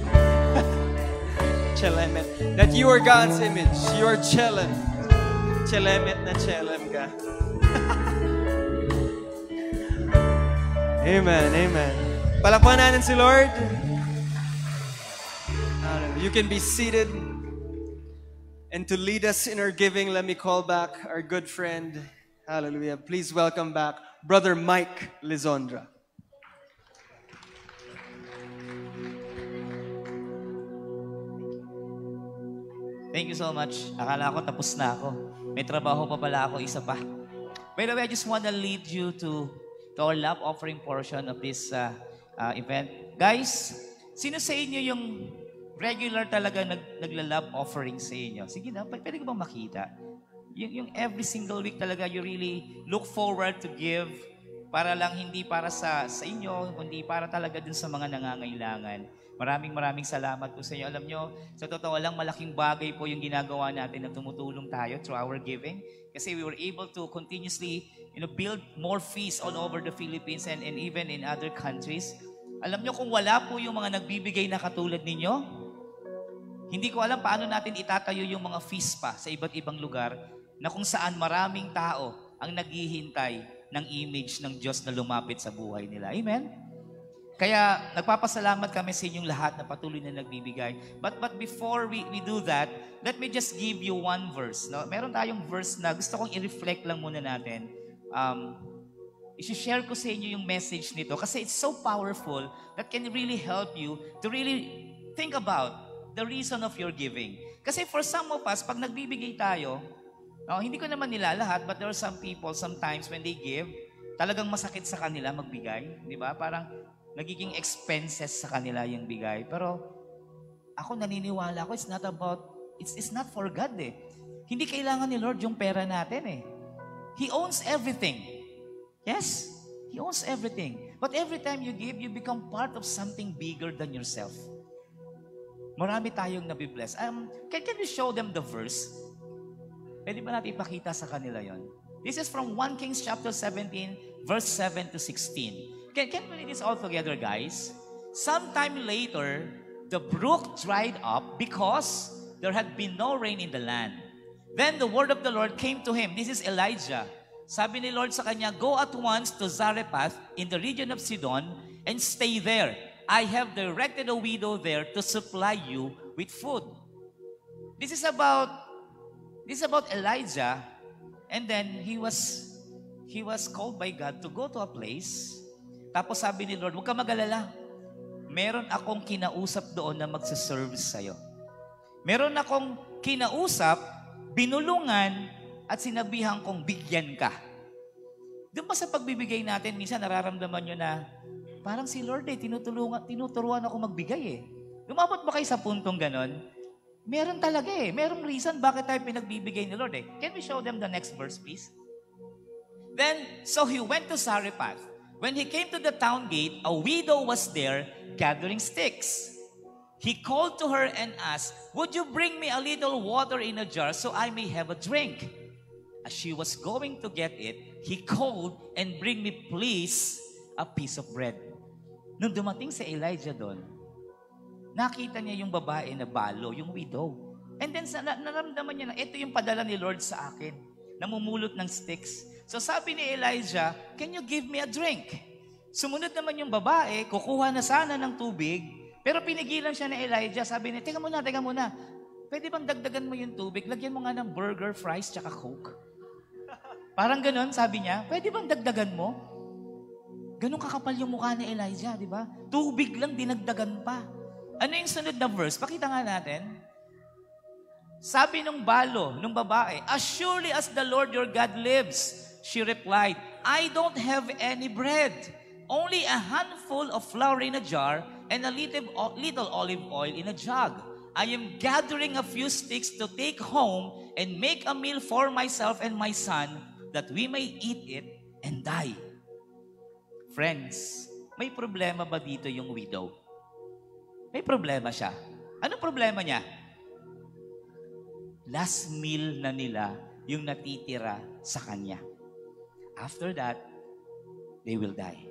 Chelemet. That you are God's image. You are chelem. Chelemet na chelem ka. Amen, amen. Palakpakan natin si Lord. You can be seated. And to lead us in our giving, let me call back our good friend. Hallelujah. Please welcome back Brother Mike Lizondra. Thank you so much. Akala ko tapos na ako. May trabaho pa pala ako, isa pa. By the way, I just want to lead you to our love offering portion of this event. Guys, sino sa inyo yung regular talaga nagla-love offering sa inyo? Sige na, pwede ko bang makita? Yung every single week talaga, you really look forward to give para lang hindi para sa inyo, kundi para talaga dun sa mga nangangailangan. Maraming salamat po sa inyo. Alam nyo, sa totoo lang, malaking bagay po yung ginagawa natin na tumutulong tayo through our giving. Kasi we were able to continuously build more feasts all over the Philippines and even in other countries. Alam nyo, kung wala po yung mga nagbibigay na katulad ninyo, hindi ko alam paano natin itatayo yung mga feasts pa sa iba't ibang lugar na kung saan maraming tao ang naghihintay ng image ng Diyos na lumapit sa buhay nila. Amen? Kaya nagpapasalamat kami sa inyong lahat na patuloy na nagbibigay. But before we do that, let me just give you one verse. No? Meron tayong verse na gusto kong i-reflect lang muna natin. I-share ko sa inyo yung message nito kasi it's so powerful that can really help you to really think about the reason of your giving. Kasi for some of us, pag nagbibigay tayo, hindi ko naman nila lahat, but there are some people sometimes when they give, talagang masakit sa kanila magbigay. Di ba? Parang nagiging expenses sa kanila yung bigay. Pero ako naniniwala ko, it's not for God eh. Hindi kailangan ni Lord yung pera natin eh. He owns everything. Yes? He owns everything. But every time you give, you become part of something bigger than yourself. Marami tayong nabibless. Can we show them the verse? Pwede ba natin ipakita sa kanila yon? This is from 1 Kings chapter 17, verse 7 to 16. Can we read this all together, guys? Sometime later, the brook dried up because there had been no rain in the land. Then the word of the Lord came to him. This is Elijah. Sabi ni Lord sa kanya, go at once to Zarephath in the region of Sidon and stay there. I have directed a widow there to supply you with food. This is about Elijah, and then he was called by God to go to a place. Tapos sabi ni Lord, huwag ka mag-alala. Meron akong kinausap doon na magsaserve sa'yo. Meron akong kinausap, binulungan, at sinabihan kong bigyan ka. Doon pa sa pagbibigay natin, minsan nararamdaman nyo na, parang si Lord tinuturuan ako magbigay eh. Lumabot ba kayo sa puntong ganon? Meron talaga eh. Merong reason bakit tayo pinagbibigay ni Lord eh. Can we show them the next verse, please? Then, so he went to Zarephath. When he came to the town gate, a widow was there gathering sticks. He called to her and asked, would you bring me a little water in a jar so I may have a drink? As she was going to get it, he called and bring me please a piece of bread. Nung dumating si Elijah doon, nakita niya yung babae na balo, yung widow. And then naramdaman niya na ito yung padala ni Lord sa akin, namumulot ng sticks. So sabi ni Elijah, can you give me a drink? Sumunod naman yung babae, kukuha na sana ng tubig, pero pinigilan siya ni Elijah. Sabi niya, teka muna, pwede bang dagdagan mo yung tubig? Lagyan mo nga ng burger, fries, tsaka Coke. Parang ganon, sabi niya, pwede bang dagdagan mo? Ganon kakapal yung mukha ni Elijah, di ba? Tubig lang, dinagdagan pa. Ano yung sunod na verse? Pakita nga natin. Sabi nung balo, nung babae, as surely as the Lord your God lives, she replied, I don't have any bread. only a handful of flour in a jar and a little olive oil in a jug. I am gathering a few sticks to take home and make a meal for myself and my son that we may eat it and die. Friends, may problema ba dito yung widow? May problema siya. Anong problema niya? Last meal na nila yung natitira sa kanya. After that, they will die.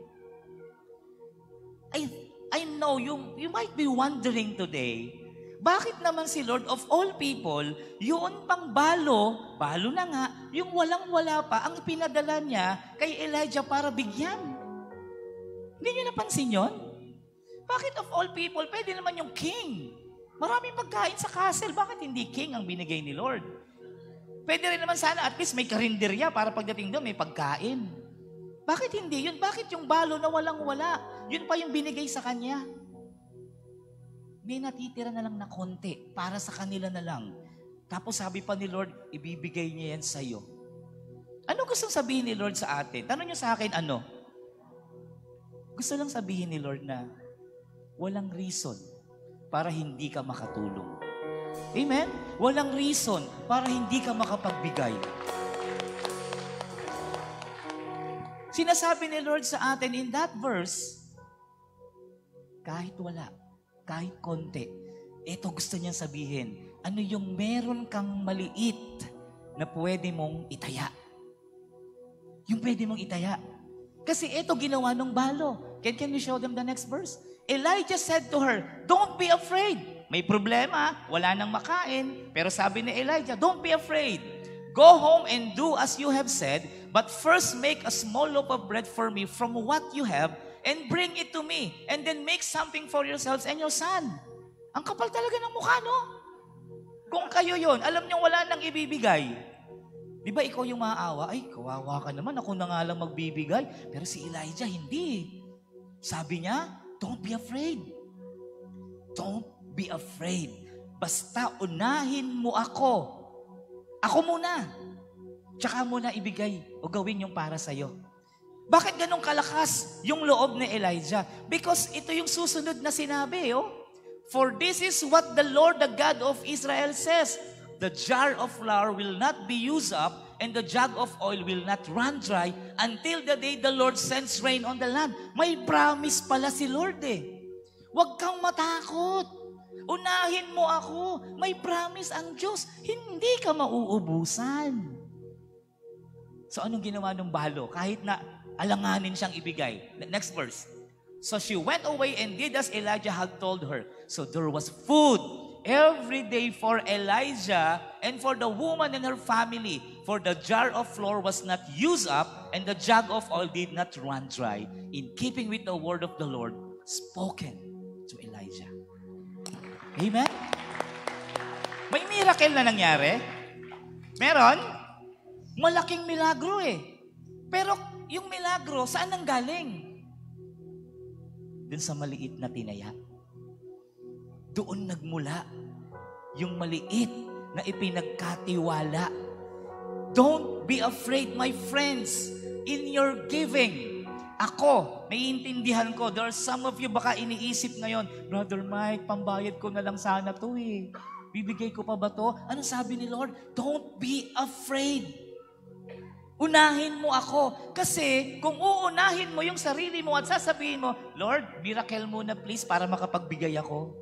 I know you might be wondering today, bakit naman si Lord of all people, yun pang balo na nga, yung walang-wala pa, ang pinadala niya kay Elijah para bigyan. Hindi niyo napansin yun? Bakit of all people, pwede naman yung king? Maraming pagkain sa castle, bakit hindi king ang binigay ni Lord? Pwede rin naman sana at least may karinderya para pagdating doon may pagkain. Bakit hindi yun? Bakit yung balo na walang-wala? Yun pa yung binigay sa kanya. May natitira na lang na konti para sa kanila na lang. Tapos sabi pa ni Lord, ibibigay niya yan sa'yo. Ano gustong sabihin ni Lord sa atin? Tanong niyo sa akin, ano? Gusto lang sabihin ni Lord na walang reason para hindi ka makatulong. Amen? Walang reason para hindi ka makapagbigay. Sinasabi ni Lord sa atin in that verse, kahit wala, kahit konti, ito gusto niyang sabihin, ano yung meron kang maliit na pwede mong itaya. Yung pwede mong itaya. Kasi ito ginawa ng balo. Can you show them the next verse? Elijah said to her, don't be afraid. May problema, wala nang makain. Pero sabi ni Elijah, don't be afraid. Go home and do as you have said, but first make a small loaf of bread for me from what you have and bring it to me. And then make something for yourselves and your son. Ang kapal talaga ng mukha, no? Kung kayo yon, alam niyo wala nang ibibigay. Di ba ikaw yung maaawa? Ay, kawawa ka naman, ako na nga lang magbibigay. Pero si Elijah, hindi. Sabi niya, don't be afraid. Don't be afraid. Basta unahin mo ako. Ako muna. Tsaka mo na ibigay o gawin yung para sa'yo. Bakit ganun kalakas yung loob ni Elijah? Because ito yung susunod na sinabi, oh. For this is what the Lord, the God of Israel says, the jar of flour will not be used up and the jug of oil will not run dry until the day the Lord sends rain on the land. May promise pala si Lord eh. Huwag kang matakot. Unahin mo ako. May promise ang Diyos. Hindi ka mauubusan. So anong ginawa ng balo? Kahit na alanganin siyang ibigay. Next verse. So she went away and did as Elijah had told her. So there was food every day for Elijah and for the woman and her family. For the jar of flour was not used up and the jug of oil did not run dry, in keeping with the word of the Lord spoken to Elijah. Amen? May miracle na nangyari? Meron? Malaking milagro eh. Pero yung milagro, saan ang galing? Dun sa maliit na tinaya. Doon nagmula yung maliit na ipinagkatiwala. Don't be afraid, my friends, in your giving. Ako, naiintindihan ko, there are some of you baka iniisip ngayon, Brother Mike, pambayad ko na lang sana to eh. Bibigay ko pa ba to? Ano sabi ni Lord? Don't be afraid. Unahin mo ako. Kasi kung uunahin mo yung sarili mo at sasabihin mo, Lord, miracle muna please para makapagbigay ako.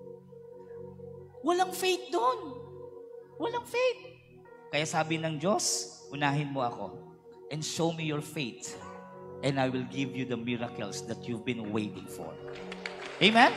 Walang faith doon. Walang faith. Kaya sabi ng Diyos, unahin mo ako and show me your faith and I will give you the miracles that you've been waiting for. Amen?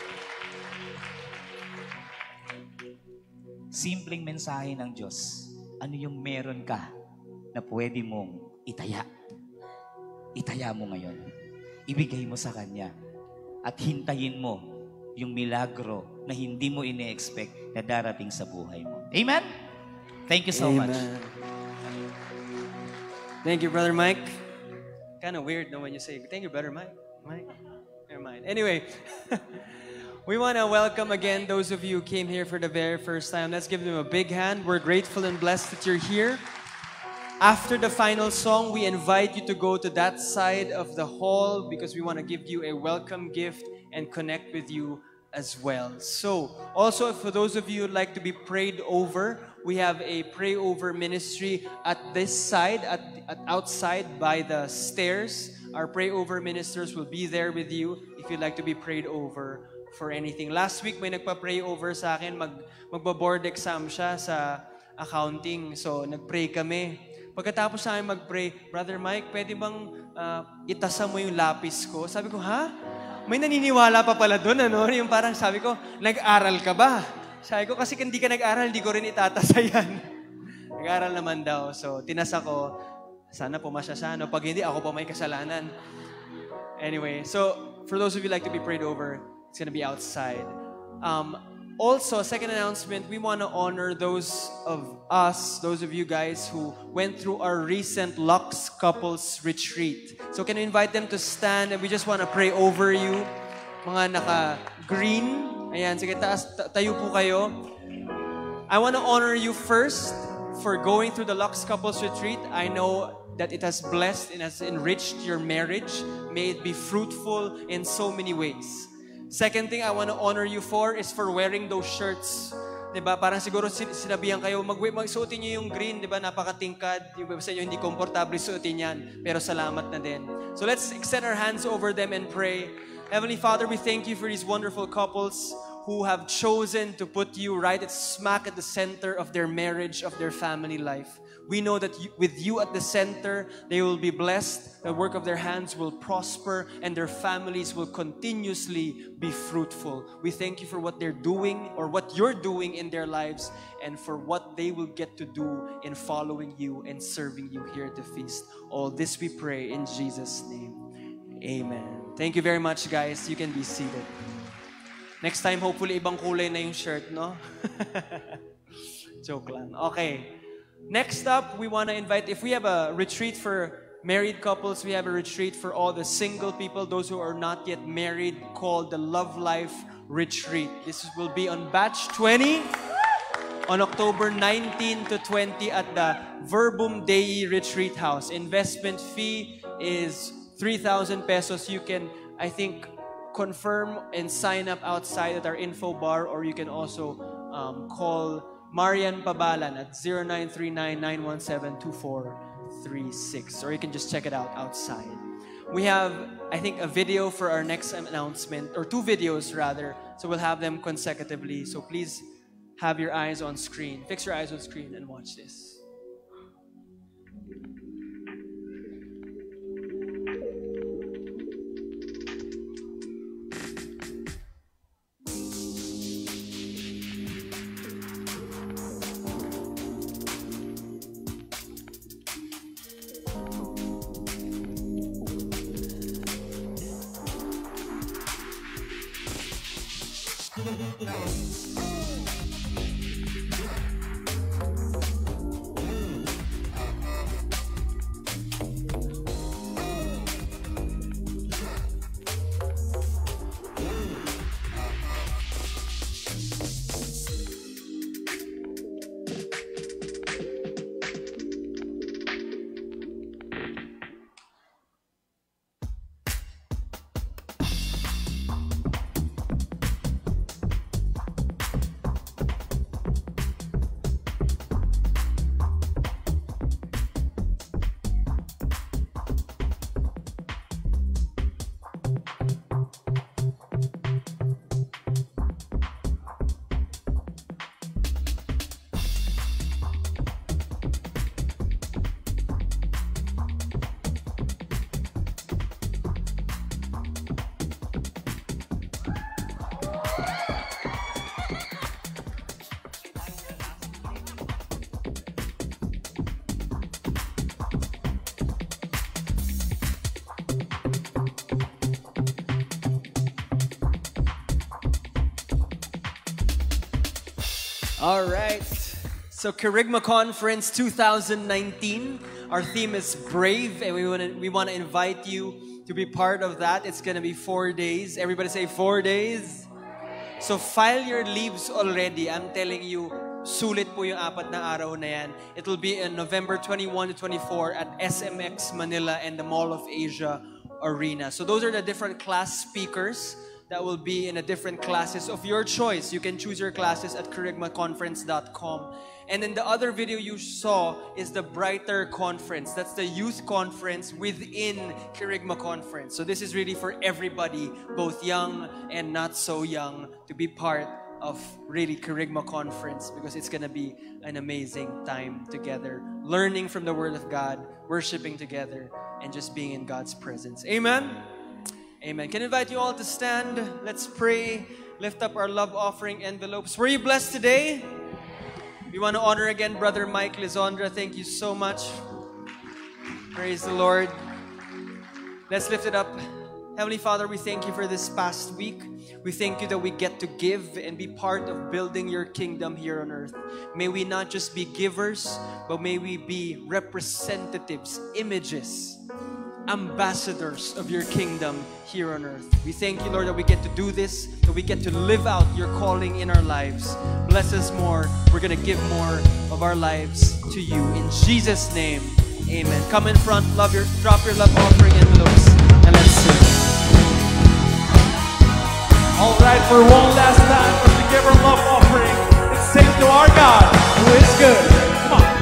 Simpleng mensahe ng Diyos. Ano yung meron ka na pwede mong itaya? Itaya mo ngayon. Ibigay mo sa Kanya. At hintayin mo yung milagro na hindi mo ine-expect na darating sa buhay mo. Amen? Thank you so much. Thank you, Brother Mike. Kind of weird, no, when you say, thank you, Brother Mike. Mike? Never mind. Anyway, we want to welcome again those of you who came here for the very first time. Let's give them a big hand. We're grateful and blessed that you're here. After the final song, we invite you to go to that side of the hall because we want to give you a welcome gift and connect with you as well. So, also for those of you who'd like to be prayed over, we have a pray over ministry at this side, at outside by the stairs. Our pray over ministers will be there with you if you'd like to be prayed over for anything. Last week may nagpa-pray over sa akin, magba-board exam siya sa accounting. So, nagpray kami. Pagkatapos sa akin mag-pray, Brother Mike, pwede bang itasa mo yung lapis ko? Sabi ko, ha? May naniniwala pa pala doon, ano? Yung parang sabi ko, nag-aral ka ba? Sabi ko, kasi hindi ka nag-aral, hindi ko rin itatasa yan. Nag-aral naman daw. So, tinasa ko, sana pumasya siya. No? Pag hindi, ako pa may kasalanan. Anyway, so, for those of you like to be prayed over, it's gonna be outside. Also, second announcement, we want to honor those of you guys who went through our recent Lux Couples Retreat. So can we invite them to stand and we just want to pray over you. Mga naka-green. Ayan, sige, tayo po kayo. I want to honor you first for going through the Lux Couples Retreat. I know that it has blessed and has enriched your marriage. May it be fruitful in so many ways. Second thing I want to honor you for is for wearing those shirts. Diba? Parang siguro sinabihan kayo, magsuotin nyo yung green, diba? Napakatingkad. Yung sa inyo hindi komportable suotin yan. Pero salamat na din. So let's extend our hands over them and pray. Heavenly Father, we thank you for these wonderful couples who have chosen to put you right smack at the center of their marriage, of their family life. We know that with you at the center, they will be blessed, the work of their hands will prosper, and their families will continuously be fruitful. We thank you for what they're doing, or what you're doing in their lives, and for what they will get to do in following you and serving you here at the feast. All this we pray in Jesus' name. Amen. Thank you very much, guys. You can be seated. Next time, hopefully, ibang kulay na yung shirt, no? Joke lang. Okay. Next up, we want to invite, if we have a retreat for married couples, we have a retreat for all the single people, those who are not yet married, called the Love Life Retreat. This will be on batch 20 on October 19 to 20 at the Verbum Dei Retreat House. Investment fee is 3,000 pesos. You can, I think, confirm and sign up outside at our info bar, or you can also call Marian Pabalan at 0939-917-2436, or you can just check it out outside. We have, I think, a video for our next announcement, or 2 videos rather, so we'll have them consecutively. So please have your eyes on screen. Fix your eyes on screen and watch this. All right. So Kerygma Conference 2019, our theme is Brave, and we want to invite you to be part of that. It's going to be 4 days. Everybody say 4 days. So file your leaves already. I'm telling you, Sulit po yung 4 na araw na yan. It will be in November 21 to 24 at SMX Manila and the Mall of Asia Arena. So those are the different class speakers that will be in the different classes of your choice. You can choose your classes at kerygmaconference.com. And then the other video you saw is the Brighter Conference. That's the youth conference within Kerygma Conference. So this is really for everybody, both young and not so young, to be part of really Kerygma Conference, because it's going to be an amazing time together, learning from the Word of God, worshiping together, and just being in God's presence. Amen? Amen. Can I invite you all to stand? Let's pray. Lift up our love offering envelopes. Were you blessed today? We want to honor again Brother Mike Lizondra. Thank you so much. Praise the Lord. Let's lift it up. Heavenly Father, we thank you for this past week. We thank you that we get to give and be part of building your kingdom here on earth. May we not just be givers, but may we be representatives, images, ambassadors of your kingdom here on earth. We thank you, Lord, that we get to do this, that we get to live out your calling in our lives. Bless us more. We're going to give more of our lives to you. In Jesus' name, amen. Come in front, drop your love offering envelopes, and let's sing. All right, for one last time, let's give our love offering. Let's sing to our God, who is good. Come on.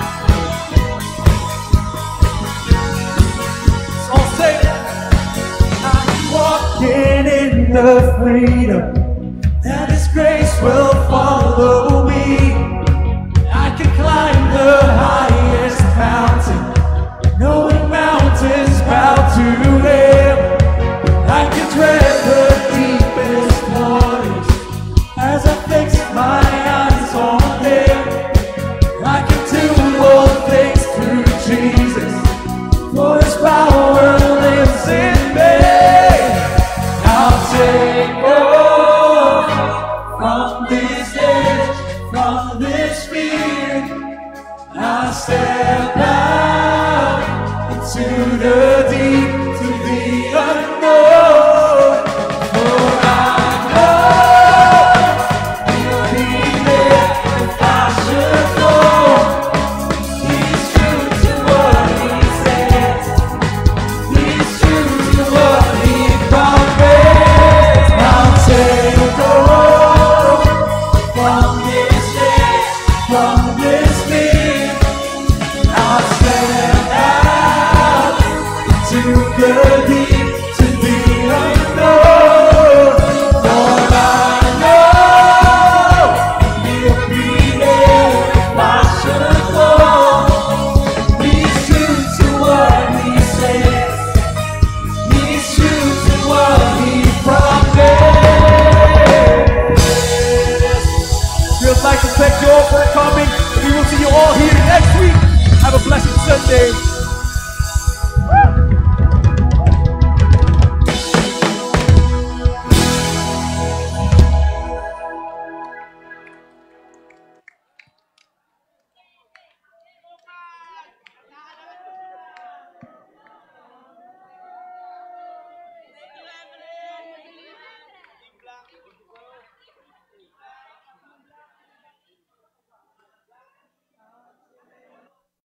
Let's all say, I'm walking in the freedom that His grace will follow me. I can climb the highest mountain, knowing mountains bow to Him. I can tread the deepest waters as I fix my eyes on Him. I can do all things through Jesus, for His power lives in me. I'll take off from this edge, from this fear. I'll step out into the deep, to the unknown. Thank you all for coming. We will see you all here next week. Have a blessed Sunday.